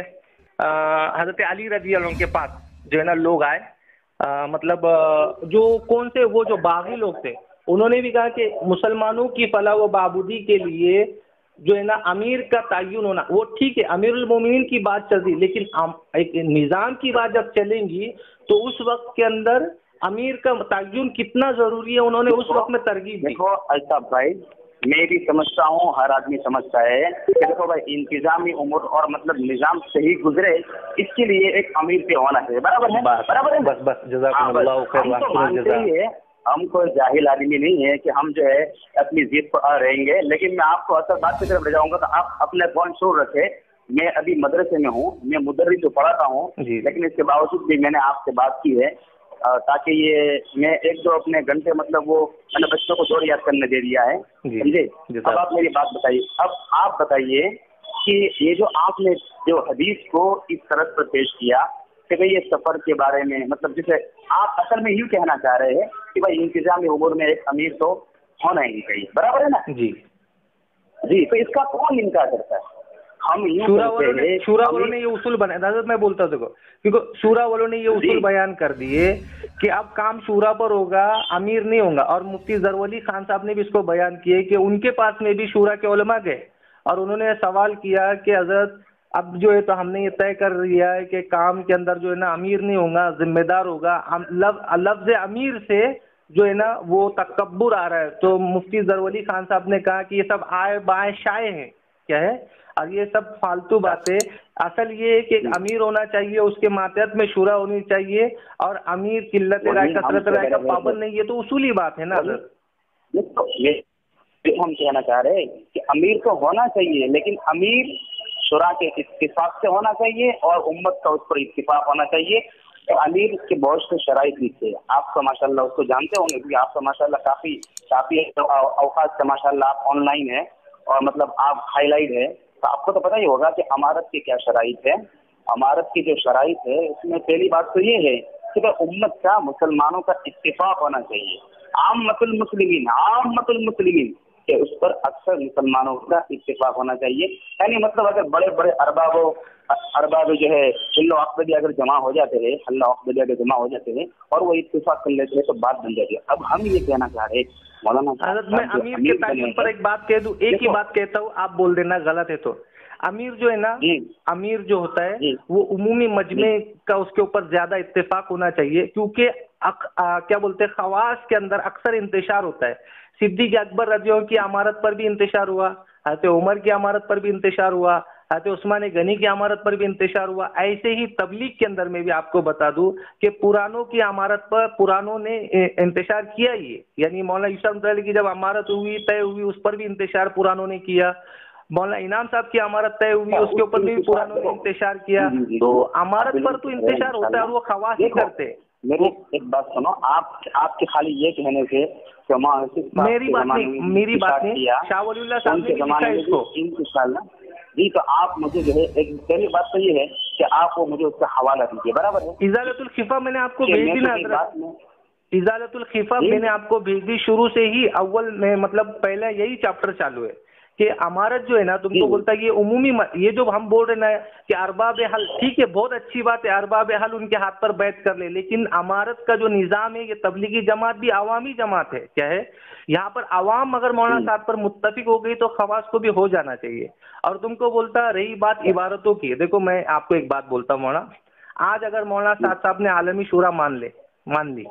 हजरत अली रज़ी अल्लाह के पास जो है ना लोग आए, आ, मतलब जो कौन से वो जो बागी लोग थे, उन्होंने भी कहा कि मुसलमानों की फलाह व बहाबूदी के लिए जो है ना अमीर का तयन होना, वो ठीक है, अमीरुल मोमिनीन की बात चल रही, लेकिन एक निज़ाम की बात जब चलेंगी तो उस वक्त के अंदर अमीर का तयन कितना जरूरी है, उन्होंने उस वक्त में तरगीब दी। देखो अल्ताफ भाई, मैं भी समझता हूँ, हर आदमी समझता है कि देखो भाई, इंतजामी उम्र और मतलब निजाम सही गुजरे, इसके लिए एक अमीर पे होना चाहिए, बराबर है, बराबर है, बस बस जज़ाकुमुल्लाह खैर। हम कोई जाहिल आदमी नहीं है कि हम जो है अपनी जिद पर रहेंगे। लेकिन मैं आपको असल बात की तरफ ले जाऊंगा तो आप अपने पॉइंट छोड़ रखे। मैं अभी मदरसे में हूँ, मैं मुदर्रिस जो पढ़ाता हूँ, लेकिन इसके बावजूद भी मैंने आपसे बात की है ताकि ये मैं एक दो अपने घंटे मतलब वो मैंने बच्चों को जोड़ याद करने दे दिया है, समझे। अब आप मेरी बात बताइए, अब आप बताइए कि ये जो आपने जो हदीस को इस तरह पर पेश किया कि भाई ये सफर के बारे में, मतलब जैसे आप असल में यूँ कहना चाह रहे हैं कि भाई इंतजामी उम्र में एक अमीर तो होना ही चाहिए, बराबर है ना? जी जी। तो इसका कौन इनकार करता है? हम शूरा वालों ने शूरा वालों ने ये उसूल बनाया, मैं बोलता हूँ देखो, क्योंकि शूरा वालों ने ये उसूल बयान कर दिए कि अब काम शूरा पर होगा, अमीर नहीं होगा। और मुफ्ती ज़रवली खान साहब ने भी इसको बयान किए कि उनके पास में भी शूरा के उलमा गए और उन्होंने सवाल किया कि हजरत अब जो है तो हमने ये तय कर लिया है कि काम के अंदर जो है ना अमीर नहीं होगा, जिम्मेदार होगा। लफ्ज अमीर से जो है ना वो तकब्बुर आ रहा है। तो मुफ्ती ज़रवली खान साहब ने कहा कि ये सब आए बाएं शाये हैं, क्या है, और ये सब फालतू बातें। असल ये है कि एक अमीर होना चाहिए, उसके मातहत में शूरा होनी चाहिए, और अमीर किल्लत राय कसरत राय का पाबंद नहीं है। तो उसूली बात है ना। हम कहना चाह रहे हैं कि अमीर तो होना चाहिए, लेकिन अमीर शुरा के इत्तिफाक से होना चाहिए और उम्मत का उस पर इत्तिफाक होना चाहिए। तो अमीर के बहुत से शराइत भी थे, आप तो माशाल्लाह उसको जानते होंगे, क्योंकि आप तो माशाल्लाह काफी काफी अवकाश से माशाल्लाह आप ऑनलाइन है और मतलब आप हाईलाइट है, तो आपको तो पता ही होगा कि अमारत की क्या शराइत है। अमारत की जो शराइत है उसमें पहली बात तो ये है कि तो उम्मत का, मुसलमानों का इत्तिफाक होना चाहिए। आम्मतुल मुस्लिमीन आम्मतुल मुस्लिमीन कि उस पर अक्सर मुसलमानों का इत्तिफाक होना चाहिए। यानी मतलब अगर बड़े बड़े अरबाबों अरबाब जो है हल्ला अकबरी अगर जमा हो जाते हैं, हल्ला अकबरी अगर जमा हो जाते हैं और वो इत्तिफाक कर लेते हैं तो बात बन जाती है। अब हम ये कहना चाह रहे हैं मौलाना साहब, मैं अमीर के तारीफ पर एक बात कह दूं, एक ही बात कहता हूँ, आप बोल देना गलत है तो। अमीर जो है ना, अमीर जो होता है वो उमूमी मजमे का उसके ऊपर ज्यादा इत्तेफाक होना चाहिए, क्योंकि क्या बोलते हैं खवास के अंदर अक्सर इंतशार होता है। सिद्दीक अकबर रज़ियल्लाहु की अमारत पर भी इंतशार हुआ, हज़रत उमर की अमारत पर भी इंतशार हुआ, हज़रत उस्मान गनी की अमारत पर भी इंतशार हुआ। ऐसे ही तबलीग के अंदर में भी आपको बता दूं कि पुरानों की अमारत पर पुरानों ने इंतशार किया ही है। यानी मौलाना यूसुफ की जब अमारत हुई तय हुई उस पर भी इंतशार पुरानों ने किया। मौलाना इनाम साहब की अमारत तय हुई उसके ऊपर भी पुरानों ने इंतशार किया। तो अमारत पर तो इंतशार होता है और वो खवास ही करते हैं। मेरी एक बात सुनो, आप आपके खाली ये कहने से मेरी बात नहीं मेरी बात नहीं शाह वलीउल्लाह साहब ने लिखा है इसको। जी, तो आप मुझे जो है एक पहली बात तो ये है कि आप वो मुझे उसका हवाला दीजिए, बराबर है। इजालतुल खिफा मैंने आपको भेज दी ना हज़रत, इजालतुल खिफा मैंने आपको भेज दी। शुरू से ही अव्वल में मतलब पहले यही चैप्टर चालू है कि अमारत जो है ना तुमको बोलता है ये उमूमी, ये जो हम बोल रहे ना कि अरबाब हल, ठीक है बहुत अच्छी बात है, अरबाब हल उनके हाथ पर बैठ कर ले, लेकिन अमारत का जो निज़ाम है ये तबलीगी जमात भी अवामी जमात है। क्या है यहाँ पर अवाम अगर मौलाना साहब पर मुत्तफिक हो गई तो खवास को भी हो जाना चाहिए। और तुमको बोलता रही बात इबारतों की, देखो मैं आपको एक बात बोलता हूँ मौलाना, आज अगर मौलाना साहब साहब ने आलमी शूरा मान ले मान ली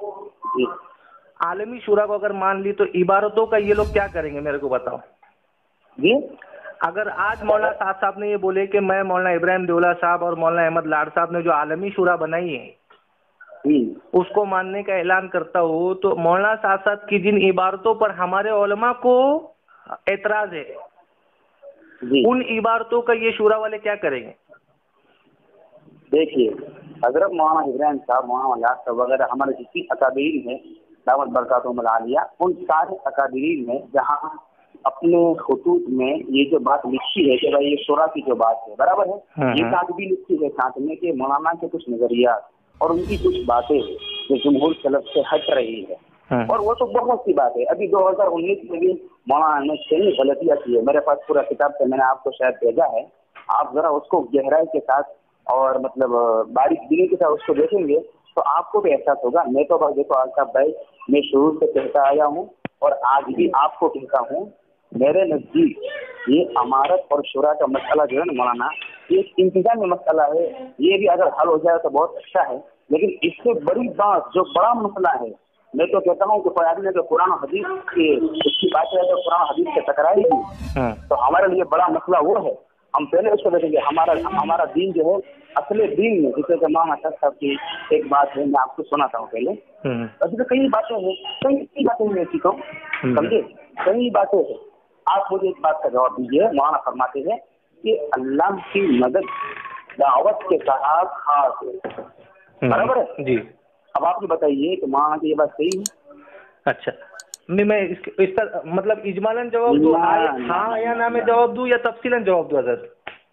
आलमी शूरा को अगर मान ली तो इबारतों का ये लोग क्या करेंगे मेरे को बताओ जी। अगर आज मौलाना साहब साहब ने ये बोले कि मैं मौलाना इब्राहिम देवला साहब और मौलाना अहमद लाड साहब ने जो आलमी शूरा बनाई है उसको मानने का ऐलान करता हूँ, तो मौलाना साहब साहब की जिन इबारतों पर हमारे उलमा को एतराज है उन इबारतों का ये शूरा वाले क्या करेंगे? देखिए हजरत मौलाना इब्राहिम साहब, मौलाना लाड साहब वगैरह हमारे जितनी अकादरीन है दावत बरकातुहुमुल आलिया, उन सारे अकादरीन में जहाँ अपने खुतूत में ये जो बात लिखी है कि भाई ये शूरा की जो बात है, बराबर है, ये बात भी लिखी है साथ में कि मौलाना के कुछ नजरिया और उनकी कुछ बातें जो जमहूर सलफ से हट रही है। और वो तो बहुत सी बात है। अभी दो हजार उन्नीस में भी मौलाना ने कई गलतियां की है, मेरे पास पूरा किताब से मैंने आपको शायद भेजा है, आप जरा उसको गहराई के साथ और मतलब बारीक के साथ उसको देखेंगे तो आपको भी एहसास होगा। मैं तो बस देखो आलताफ भाई, मैं शुरू से कहता आया हूँ और आज भी आपको कहता हूँ, मेरे नजदीक ये अमारत और शुरा का मसला जो है ना मौलाना, ये इंतजाम में मसला है, ये भी अगर हल हो जाए तो बहुत अच्छा है। लेकिन इससे बड़ी बात जो बड़ा मसला है, मैं तो कहता हूँ कि कोई आदमी जो कुरान हदीस की उसकी बात है तो कुरान हदीस से टकराएगी तो हमारे लिए बड़ा मसला वो है। हम पहले उसको देखेंगे, हमारा हमारा दीन जो है असले दीन में, जिसे तमाम साहब की एक बात है मैं आपको सुनाता हूँ पहले। अभी तो कई बातें हैं, कई कई बातें मैं सीखा हूँ, समझे, कई बातें हैं। आप मुझे एक बात का जवाब दीजिए, मौलाना फरमाते हैं कि अल्लाह की मदद दावत के साथ खास है, बराबर है जी। अब आप ये बताइए कि मौलाना की ये बात सही है? अच्छा मैं मैं इस, इसका मतलब इजमालन जवाब दूं, हाँ या ना में जवाब दूं या तफसीलन जवाब दूं? हज़रत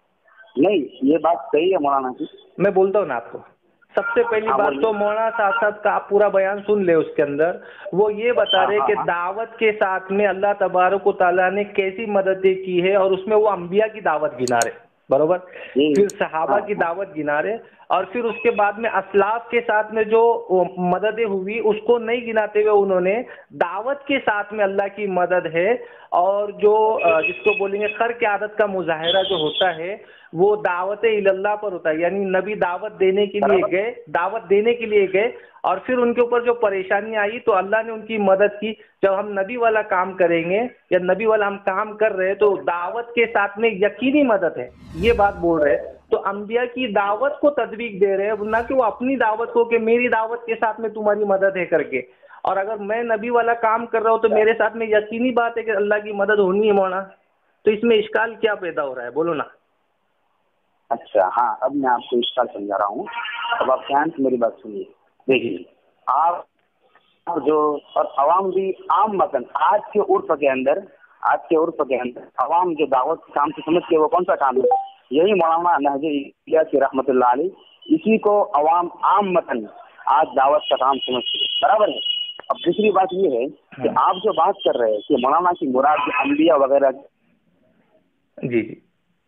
नहीं, ये बात सही है मौलाना की। मैं बोलता हूँ ना आपको, सबसे पहली बात तो मौलाना साहब साहब का आप पूरा बयान सुन ले, उसके अंदर वो ये बता रहे कि दावत के साथ में अल्लाह तबारक व तआला ने कैसी मददें की है और उसमें वो अंबिया की दावत गिना रहे, बरोबर, फिर सहाबा की दावत गिना रहे और फिर उसके बाद में असलाफ के साथ में जो मददें हुई उसको नहीं गिनाते हुए उन्होंने दावत के साथ में अल्लाह की मदद है और जो जिसको बोलेंगे खर की आदत का मुजाहरा जो होता है वो दावत इल्लल्लाह पर होता है। यानी नबी दावत देने के लिए गए दावत देने के लिए गए और फिर उनके ऊपर जो परेशानी आई तो अल्लाह ने उनकी मदद की। जब हम नबी वाला काम करेंगे या नबी वाला हम काम कर रहे हैं तो दावत के साथ में यकीनी मदद है, ये बात बोल रहे हैं। तो अंबिया की दावत को तदवीक दे रहे हैं, ना कि वो अपनी दावत को कि मेरी दावत के साथ में तुम्हारी मदद है करके। اور اگر میں نبی والا کام کر رہا ہوں تو میرے ساتھ میں یقینی بات ہے کہ اللہ کی مدد ہونی ہے مولانا. تو اس میں اشکال کیا پیدا ہو رہا ہے, بولو نا. اچھا ہاں, اب میں آپ کو اشکال سمجھا رہا ہوں. اب آپ دھیان سے میری بات سنیے. دیکھیے آپ جو, اور عوام بھی عام متن آج کے عرف کے اندر آج کے عرف کے اندر عوام جو دعوت کام سے سمجھتے ہیں وہ کون سا کام ہے؟ یہی مولانا نہج الیاسی رحمۃ اللہ علیہ, اسی کو عوام عام متن آج دعوت کا کام سمجھتے ہیں, برابر ہے. اب دوسری بات یہ ہے کہ آپ جو بات کر رہے ہیں کہ مولانا کی مراد انبیاء وغیرہ. جی جی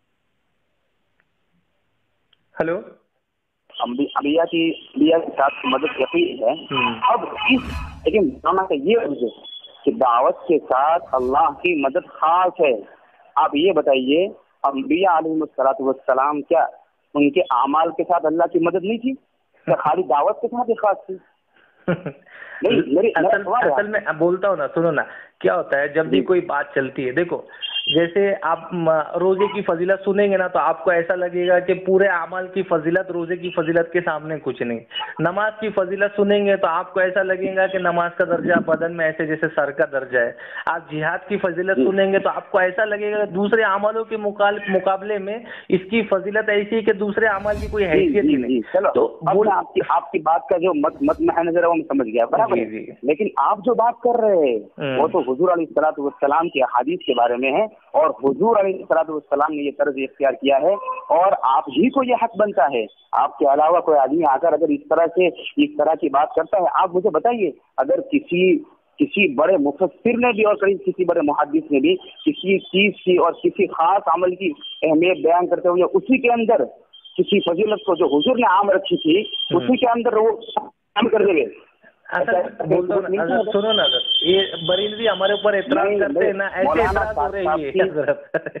ہلو, انبیاء کی انبیاء کے ساتھ مدد یقین ہے. اب اس لیکن مولانا کا یہ عرض ہے کہ دعوت کے ساتھ اللہ کی مدد خاص ہے. آپ یہ بتائیے انبیاء علیہ الصلوۃ والسلام کیا ان کے اعمال کے ساتھ اللہ کی مدد نہیں تھی؟ کیا خالی دعوت کے ساتھ ہی خاص تھی؟ اصل اصل میں بولتا ہوں نا, سنو نا, کیا ہوتا ہے جب بھی کوئی بات چلتی ہے, دیکھو جیسے آپ روزے کی فضیلت سنیں گے نا تو آپ کو ایسا لگے گا کہ پورے اعمال کی فضیلت روزے کی فضیلت کے سامنے کچھ نہیں. نماز کی فضیلت سنیں گے تو آپ کو ایسا لگے گا کہ نماز کا درجہ بدن میں ایسے جیسے سر کا درجہ ہے. آپ جہاد کی فضیلت سنیں گے تو آپ کو ایسا لگے گا کہ دوسرے اعمالوں کے مقابلے میں اس کی فضیلت ایسی ہے کہ دوسرے اعمال کی کوئی حیثیت ہی نہیں. چلو تو آپ کی آپ کی بات کا جو مد نظر ہے وہ میں سمجھ گیا, برابر. لیکن آپ جو بات کر رہے ہیں وہ تو حضور علیہ الصلوۃ والسلام کی احادیث کے بارے میں ہے, اور حضور علیہ الصلوۃ والسلام نے یہ طرز اختیار کیا ہے, اور آپ ہی کو یہ حق بنتا ہے. آپ کے علاوہ کوئی آدمی آ کر اگر اس طرح سے اس طرح کی بات کرتا ہے, آپ مجھے بتائیے اگر کسی کسی بڑے مفسر نے بھی اور کسی بڑے محدث نے بھی کسی چیز کی اور کسی خاص عمل کی اہمیت بیان کرتے ہوئے اسی کے اندر کسی فضیلت کو جو حضور نے عام رکھی تھی اسی کے اندر وہ کام کر دے گے. سنو نا, یہ بریلوی ہمارے اوپر اعتراض کرتے ہیں نا, ایسے اعتراض ہو رہی ہے.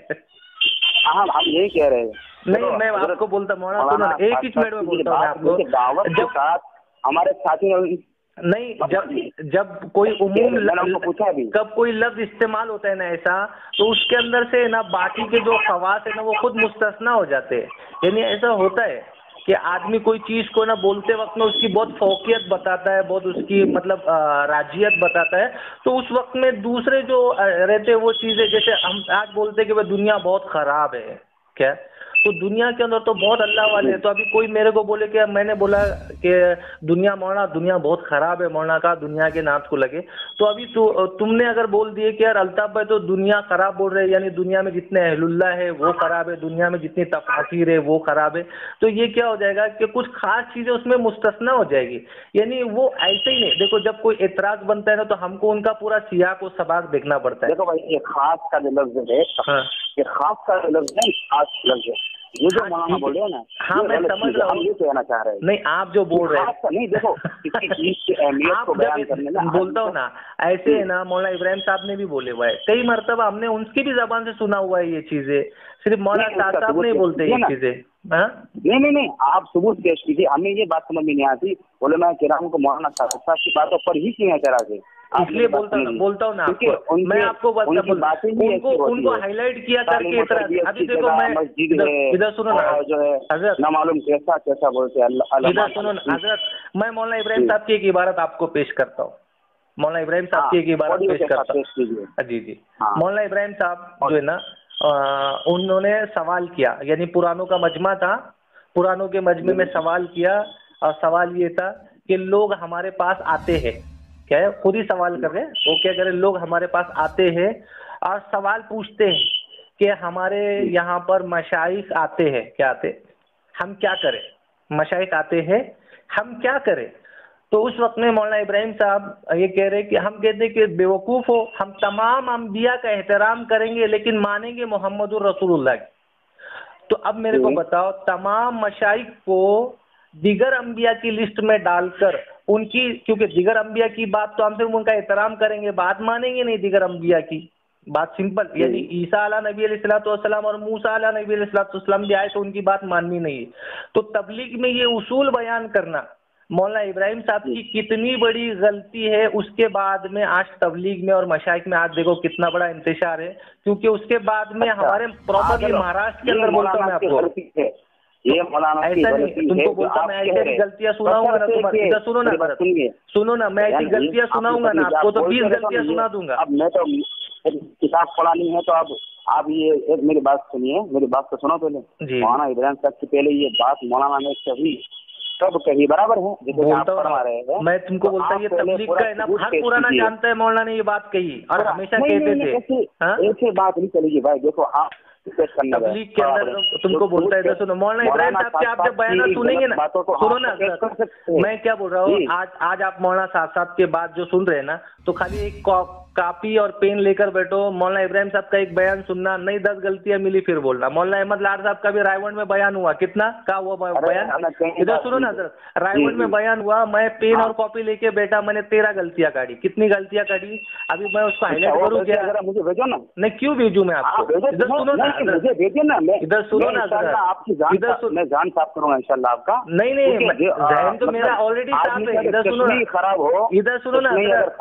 ہاں ہم یہی کہہ رہے ہیں. نہیں میں آپ کو بولتا مولانا, ایک ہی منٹ میں بولتا ہوں آپ کو. دعوت کے ساتھ ہمارے ساتھی نہیں, جب جب کوئی عموم کب کوئی لفظ استعمال ہوتا ہے نا ایسا, تو اس کے اندر سے نا باقی کے جو خواص ہیں نا وہ خود مستثنا ہو جاتے ہیں. یعنی ایسا ہوتا ہے کہ آدمی کوئی چیز کو نا بولتے وقت میں اس کی بہت فوقیت بتاتا ہے, بہت اس کی مطلب راجیت بتاتا ہے, تو اس وقت میں دوسرے جو رہتے وہ چیزیں, جیسے ہم آج بولتے ہیں کہ بھائی دنیا بہت خراب ہے, کیا تو دنیا کے اندر تو بہت اللہ والے ہیں. تو ابھی کوئی میرے کو بولے کہ میں نے بولا کہ دنیا مولانا دنیا بہت خراب ہے, مولانا کا دنیا کے نعت کو لگے, تو ابھی تو تم نے اگر بول دیے کہ یار الطاف بھائی تو دنیا خراب بول رہے ہیں, یعنی دنیا میں جتنے اہل اللہ ہے وہ خراب ہے, دنیا میں جتنی تفاصیر ہے وہ خراب ہے, تو یہ کیا ہو جائے گا کہ کچھ خاص چیزیں اس میں مستثنا ہو جائے گی. یعنی وہ ایسے ہی نہیں, دیکھو جب کوئی اعتراض بنتا ہے نا تو ہم کو ان کا پورا سیاق و سباق دیکھنا پڑتا ہے. دیکھو بھائی یہ خاص کا جو لفظ ہے, یہ خاص کا جو لفظ ہے خاص لفظ ہے, یہ جو مولانا بول رہے ہیں نا, ہاں میں سمجھ رہا ہوں, یہ کہنا چاہ رہے ہیں. نہیں آپ جو بول رہے ہیں نہیں, دیکھو کسی چیز کی اہمیت کو بیان کرنے میں بولتا ہوں نا, ایسے ہے نا مولانا ابراہیم صاحب نے بھی بولے ہوا ہے کئی مرتبہ, ہم نے ان کی بھی زبان سے سنا ہوا ہے یہ چیزیں, صرف مولانا صاحب نہیں بولتے یہ چیزیں. نہیں نہیں نہیں آپ ثبوت پیش کیجیے, ہمیں یہ بات سمجھ میں نہیں آتی. علماء کرام کو مولانا صاحب کی باتوں پر ہی کیوں اعتراض ہے, اس لیے بولتا ہوں بولتا ہوں نا آپ کو, میں آپ کو ان کو ان کو ہائی لائٹ کیا کر کے اعتراض. ابھی دیکھو میں ادھر سنو نا حضرت, نہ معلوم کیسا کیسا بولتے ہیں, ادھر سنو نا حضرت, میں مولانا ابراہیم صاحب کی ایک عبارت آپ کو پیش کرتا ہوں. مولانا ابراہیم صاحب کی ایک عبارت پیش کرتا ہوں. جی جی مولانا ابراہیم صاحب جو ہے نا, انہوں نے سوال کیا, یعنی پرانوں کا مجمع تھا, پرانوں کے مجمع میں سوال کیا, اور سوال یہ تھا کہ لوگ ہمارے پاس آتے ہیں, کیا ہے خود ہی سوال کر رہے ہیں وہ, کیا کریں لوگ ہمارے پاس آتے ہیں اور سوال پوچھتے ہیں کہ ہمارے یہاں پر مشائخ آتے ہیں, کیا آتے, ہم کیا کریں, مشائخ آتے ہیں ہم کیا کریں. تو اس وقت میں مولانا ابراہیم صاحب یہ کہہ رہے کہ ہم کہتے ہیں کہ بیوقوف ہو, ہم تمام انبیاء کا احترام کریں گے لیکن مانیں گے محمد الرسول اللہ کی. تو اب میرے کو بتاؤ, تمام مشائخ کو دیگر انبیاء کی لسٹ میں ڈال کر ان کی, کیونکہ دیگر انبیاء کی بات تو ہم صرف ان کا احترام کریں گے, بات مانیں گے نہیں دیگر انبیاء کی بات, سمپل. یعنی عیسیٰ علیہ نبی علیہ الصلوۃ والسلام اور موسیٰ علیہ نبی علیہ الصلوۃ والسلام بھی آئے تو ان کی بات ماننی نہیں ہے. تو تبلیغ میں یہ اصول بیان کرنا مولانا ابراہیم صاحب کی کتنی بڑی غلطی ہے. اس کے بعد میں آج تبلیغ میں اور مشائخ میں آج دیکھو کتنا بڑا انتشار ہے, کیونکہ اس کے بعد میں ہمارے پراپرلی مہاراشٹر کے اندر بولتا ہوں میں آپ کو, ये मौलाना की ऐसा नहीं, गलती है तुमको जो बोलता आप मैं कह ऐसी रहे हैं। गलतियां सुनाऊंगा ना तो तुम्हारे, देखिए, इधर सुनो ना मेरी बात सर, सुनिए, सुनो ना, मैं ऐसी यानी गलतियां आप सुनाऊंगा ना अपनी आपको, बात तो बोल बीस के देखो गलतियां ना, ये- सुना दूंगा। अब मैं तो किताब पढ़ानी है तो अब आप ये एक मेरी बात सुनिए, मेरी बात तो सुनो पहले। जी। मौलाना इब्राहिम साहब से पहले ये बात मौलाना ने कही, कब कही, बराबर है, जैसे आप बोलता हूँ फरमा रहे हैं। मैं तुमको तो बोलता आप ये पहले तबलीग पूरा का है ना, सबूत हर पेश पुराना कीजिए। जानता है मौलाना ने ये बात कही और पूरा- हमेशा नहीं, कहते नहीं, थे। ऐसी हाँ? ऐसी बात नहीं चलेगी भाई, देखो आप पेश करना है। तबलीग के अंदर तुमको बोलता है, इधर सुनो, मौलाना इब्राहिम साहब के आप जब बयान सुनेंगे ना, सुनो ना सर, मैं क्या बोल रहा हूँ, आज आज आप मौलाना साहब साहब के बात जो सुन रहे हैं ना, तो खाली एक कॉपी और पेन लेकर बैठो, मौलाना इब्राहिम साहब का एक बयान सुनना, नई दस गलतियां मिली फिर बोलना। मौलाना अहमद लाड साहब का भी रायवंड में बयान हुआ, कितना का हुआ बयान, इधर सुनो ना सर, रायवंड में बयान हुआ, मैं पेन और कॉपी लेके बैठा, मैंने तेरह गलतियां काटी, कितनी गलतियां काटी, अभी मैं उसको हाईलाइट करूँ क्या? मुझे भेजो ना। नहीं, क्यों भेजू मैं आपको? इधर सुनो ना, मुझे भेजिए ना, मैं इधर सुनो ना, आपकी जान मैं जान साफ करूंगा इंशाल्लाह आपका। नहीं नहीं, जहन तो मेरा ऑलरेडी साफ है, इधर सुनो ना, खराब हो, इधर सुनो ना,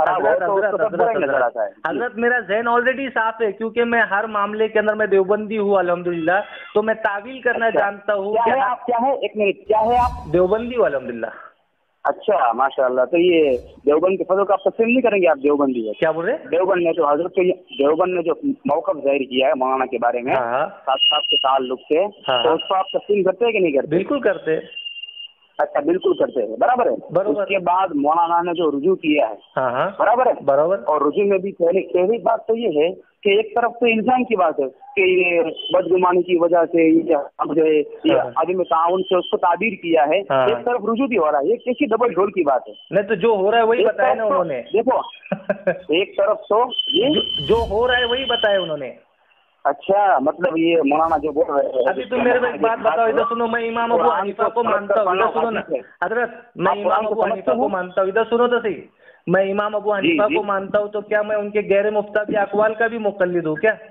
हजरत हजरत मेरा जहन ऑलरेडी साफ है, क्योंकि मैं हर मामले के अंदर मैं देवबंदी हूँ अल्हम्दुलिल्लाह, तो मैं तावील करना जानता हूँ। क्या है आप, क्या है, एक मिनट, क्या है आप? देवबंदी हूँ अल्हम्दुलिल्लाह। अच्छा, माशाल्लाह। तो ये देवबंद के फजल को आप तस्लीम नहीं करेंगे? आप देवबंदी है, क्या बोल रहे? देवबंद ने तो हजरत देवबंद ने जो मौक़िफ़ जाहिर किया है मौलाना के बारे में साथ साथ के ताल्लुक से, तो उसको आप तस्लीम करते हैं कि नहीं करते? बिल्कुल करते। अच्छा, बिल्कुल करते हैं, बराबर है। बराबर। उसके बाद मौलाना ने जो रुजू किया है, हाँ हाँ, बराबर है, बराबर। और रुजू में भी पहले पहली बात तो ये है कि एक तरफ तो इल्जाम की बात है कि ये बदगुमानी की वजह से ये जो है ये आदमी ताउन से उसको ताबीर किया है, हाँ। एक तरफ रुजू भी हो रहा है, ये कैसी डबल ढोल की बात है? नहीं तो जो हो रहा है वही बताया ना उन्होंने। देखो एक तरफ तो ये जो हो रहा है वही बताया उन्होंने। अच्छा, मतलब ये मौलाना जो बोल रहे हैं। अभी तुम मेरे को एक बात बताओ, इधर सुनो, मैं इमाम अबू हनीफा को मानता हूँ, इधर सुनो ना हजरत, मैं इमाम अबू हनीफा को मानता हूँ, इधर सुनो तो सही, मैं इमाम अबू हनीफा को मानता हूँ, तो क्या मैं उनके गैर मुफ्तादी अक़वाल का भी मुक़ल्लिद हूँ क्या?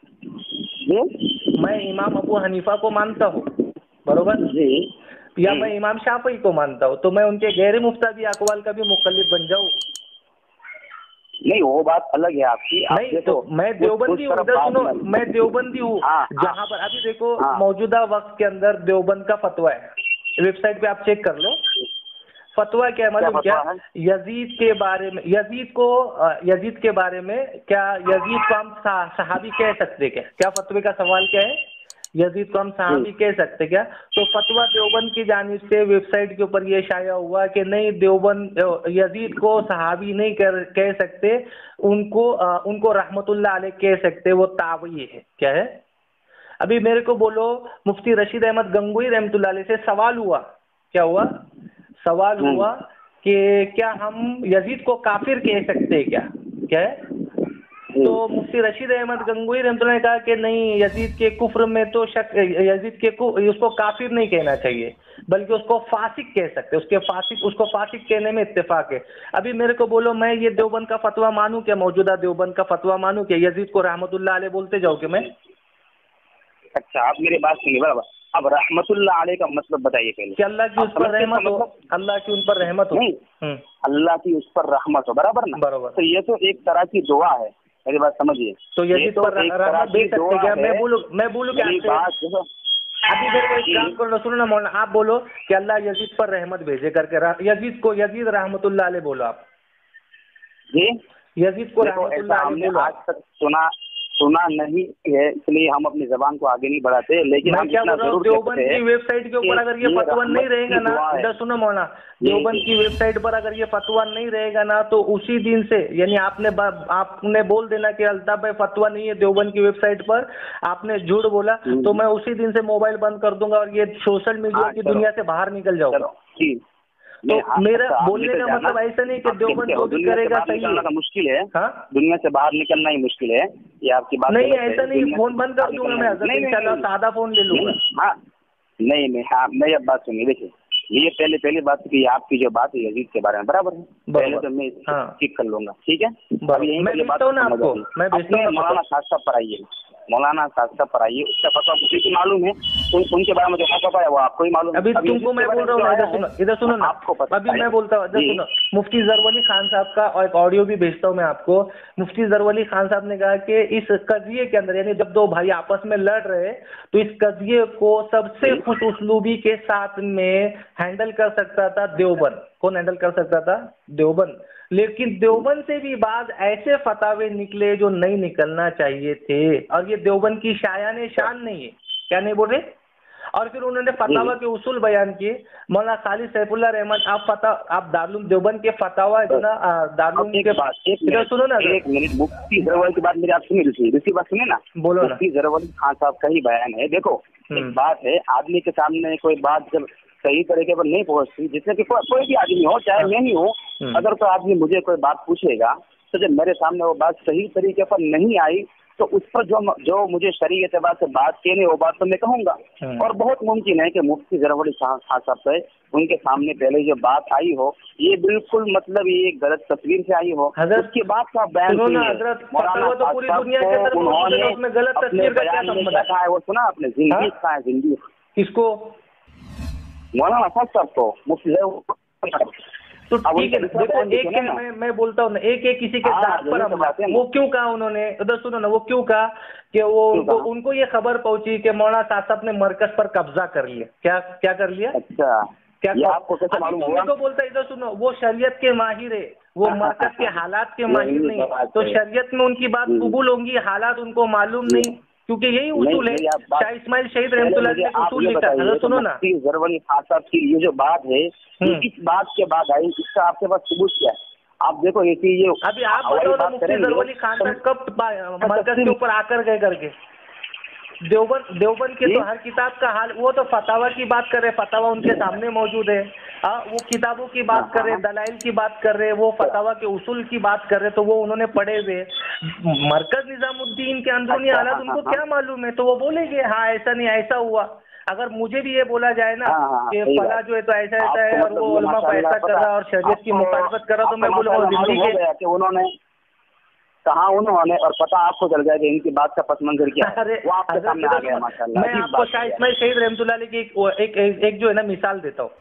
मैं इमाम अबू हनीफा को मानता हूँ, बरोबर जी, या मैं इमाम शाफ़ी को मानता हूँ, तो मैं उनके गैर मुफ्तादी अक़वाल का भी मुक़ल्लिद बन जाऊँ? नहीं, वो बात अलग है आपकी। आप नहीं तो मैं देवबंदी हूँ, इधर सुनो, मैं देवबंदी हूँ। जहाँ पर अभी देखो मौजूदा वक्त के अंदर देवबंद का फतवा है, वेबसाइट पे आप चेक कर लो, फतवा क्या है मालूम क्या? यजीद के बारे में, यजीद को यजीद के बारे में क्या यजीद को हम सहाबी कह सकते क्या? क्या फतवे का सवाल क्या है? यजीद को हम सहाबी कह सकते क्या? तो फतवा देवबंद की जानिब से वेबसाइट के ऊपर ये शाया हुआ कि नहीं, देवबंद यजीद को सहाबी नहीं कर कह सकते, उनको आ, उनको रहमतुल्लाह अलैह कह सकते, वो तावी है। क्या है? अभी मेरे को बोलो, मुफ्ती रशीद अहमद गंगोई रहमतुल्लाह अलैह से सवाल हुआ, क्या हुआ? सवाल हुआ कि क्या हम यजीद को काफिर कह सकते हैं क्या? क्या है? तो मुफ्ती रशीद अहमद गंगोई रहमतुल्लाह ने कहा कि नहीं, यजीद के कुफ्र में तो शक, यजीद के उसको काफिर नहीं कहना चाहिए, बल्कि उसको फासिक कह सकते, उसके फासिक उसको फासिक कहने में इत्तेफाक है। अभी मेरे को बोलो, मैं ये देवबंद का फतवा मानूं क्या? मौजूदा देवबंद का फतवा मानूं क्या? यजीद को रहमतुल्लाह अलैह बोलते जाओ कि मैं? अच्छा, आप मेरी बात सुनिए बराबर। अब रहमतुल्लाह अलैह का मतलब बताइए पहले। कि अल्लाह की उस पर रहमत हो, अल्लाह की उन पर रहमत हो। नहीं, अल्लाह की उस पर रहमत हो, बराबर ना? बराबर। तो ये तो एक तरह की दुआ है, मेरी बात समझिए। तो यजीद तो पर रहमत दे सकते क्या? मैं बोलूं मैं बोलूं क्या आपसे? अभी मेरे को एक काम करो, सुनो ना मौलाना, आप बोलो कि अल्लाह यजीद पर रहमत भेजे करके, यजीद को यजीद रहमतुल्लाह अलैह बोलो आप जी। यजीद को रहमतुल्लाह अलैह बोलो। आज तक सुना सुना नहीं है, इसलिए हम अपनी जबान को आगे नहीं बढ़ाते। लेकिन मैं क्या बोल रहा हूँ, देवबंद की वेबसाइट के ऊपर अगर ये फतवा नहीं रहेगा ना, इधर सुनो मौलाना, देवबंद की वेबसाइट पर अगर ये फतवा नहीं रहेगा ना, तो उसी दिन से, यानी आपने आपने बोल देना कि अल्ताफ भाई फतवा नहीं है देवबंद की वेबसाइट पर, आपने झूठ बोला, तो मैं उसी दिन से मोबाइल बंद कर दूंगा और ये सोशल मीडिया की दुनिया से बाहर निकल जाऊंगा। तो मेरा बोलने का मतलब ऐसा नहीं कि देवबंद जो भी करेगा सही है। मुश्किल है, हाँ, दुनिया से बाहर निकलना ही मुश्किल है, ये आपकी बात नहीं। ऐसा नहीं, फोन बंद कर दूंगा मैं, इंशाल्लाह सादा फोन ले लूंगा। हाँ, नहीं नहीं, हाँ, मैं अब बात सुनिए, देखिए, ये पहले पहले बात की आपकी जो बात है यजीद के बारे में, बराबर है, पहले तो मैं ठीक कर लूंगा, ठीक है? मैं भेजता हूँ ना आपको, मैं भेजता हूँ, मौलाना साहब पढ़ाइए, मौलाना साहब पर आइए, उसका पता मुझे भी मालूम है, उन, उनके बारे में जो पता है वो आपको ही मालूम है। अभी तुमको मैं बोल रहा हूँ, इधर सुनो, इधर सुनो ना, आपको पता अभी मैं बोलता हूँ, इधर सुनो, मुफ्ती ज़रवली खान साहब का और एक ऑडियो भी भेजता हूँ मैं आपको। मुफ्ती ज़रवली खान साहब ने कहा कि इस कज़िये के अंदर, यानी जब दो भाई आपस में लड़ रहे तो इस कज़िये को सबसे खुश उसलूबी के साथ में हैंडल कर सकता था देवबंद। कौन हैंडल कर सकता था? देवबंद। लेकिन देवबंद से भी बाद ऐसे फतावे निकले जो नहीं निकलना चाहिए थे, और ये देवबंद की शायाने शान नहीं है। क्या नहीं बोल रहे? और फिर उन्होंने फतावा के उसूल बयान किए। मौलाना खालिद सैफुल्लाह रहमान, आप फता आप दारुल देवबंद के फतावा जो ना दारुल के बाद, इधर सुनो ना, एक मिनट, मुफ्ती ज़रवली की बात मेरी आप सुनिए, दूसरी दूसरी बात सुनिए ना, बोलो ना। मुफ्ती ज़रवली खान साहब का ही बयान है। देखो एक बात है, आदमी के सामने कोई बात जब सही तरीके पर नहीं पहुंचती, जिससे कि को, कोई भी आदमी हो, चाहे मैं ही हूँ, अगर कोई आदमी मुझे कोई बात पूछेगा तो जब मेरे सामने वो बात सही तरीके पर नहीं आई तो उस पर जो जो मुझे शरीय एतबार से बात कहनी है वो बात तो मैं कहूंगा। और बहुत मुमकिन है कि मुफ्ती ज़रवली खान साहब से उनके सामने पहले जो बात आई हो ये बिल्कुल मतलब ये गलत तस्वीर से आई हो, उसके बाद का बयान कहा है वो सुना आपने? जिंदगी का है, जिंदगी किसको? मौलाना साहब को, मुफ्ती ज़रवली। तो ठीक है, देखो एक एक मैं मैं बोलता हूँ ना, एक एक किसी के दाग पर हम, वो क्यों कहा उन्होंने, उधर सुनो ना, वो क्यों कहा कि वो उनको, उनको ये खबर पहुंची कि मौलाना साहब ने मरकज पर कब्जा कर लिया। क्या क्या कर लिया? अच्छा, क्या ये आपको कैसे मालूम हुआ? तो बोलता है, इधर सुनो, वो शरीयत के माहिर है, वो मरकज के हालात के माहिर नहीं, तो शरीयत में उनकी बात कबूल होंगी, हालात उनको मालूम नहीं, क्योंकि यही उसूल है। शाह इस्माइल शहीद रहमतुल्लाह अलैह ने उसूल लिखा था। सुनो ना, ज़रवली खान साहब की ये जो बात है इस बात के बाद आई, इसका आपके पास सबूत क्या है? आप देखो ये चीज, अभी आप बताओ ना, मुफ्ती ज़रवली खान साहब कब मरकज के ऊपर आकर गए करके? देवबंद देवबंद के तो हर किताब का हाल, वो तो फतावा की बात कर रहे, फतावा उनके सामने मौजूद है। हाँ, वो किताबों की बात कर रहे, दलाइल की बात कर रहे, वो फतावा के उसूल की बात कर रहे, तो वो उन्होंने पढ़े हुए। मरकज निजामुद्दीन के अंदरूनी हालात उनको क्या मालूम है? तो वो बोलेंगे हाँ ऐसा नहीं ऐसा हुआ। अगर मुझे भी ये बोला जाए ना कि फला जो है तो ऐसा ऐसा है और वो उलमा को ऐसा कर रहा और शरीयत की मुखालफत कर रहा, तो मैं बोलूँगा जिंदगी के उन्होंने कहा उन्होंने, और पता आपको चल जाएगा इनकी बात का पस मंजर क्या है। अरे वो आपके सामने आ गया माशाल्लाह। मैं आपको शाह इस्माइल शहीद रहमतुल्लाह अलैह की एक एक एक जो है ना मिसाल देता हूँ।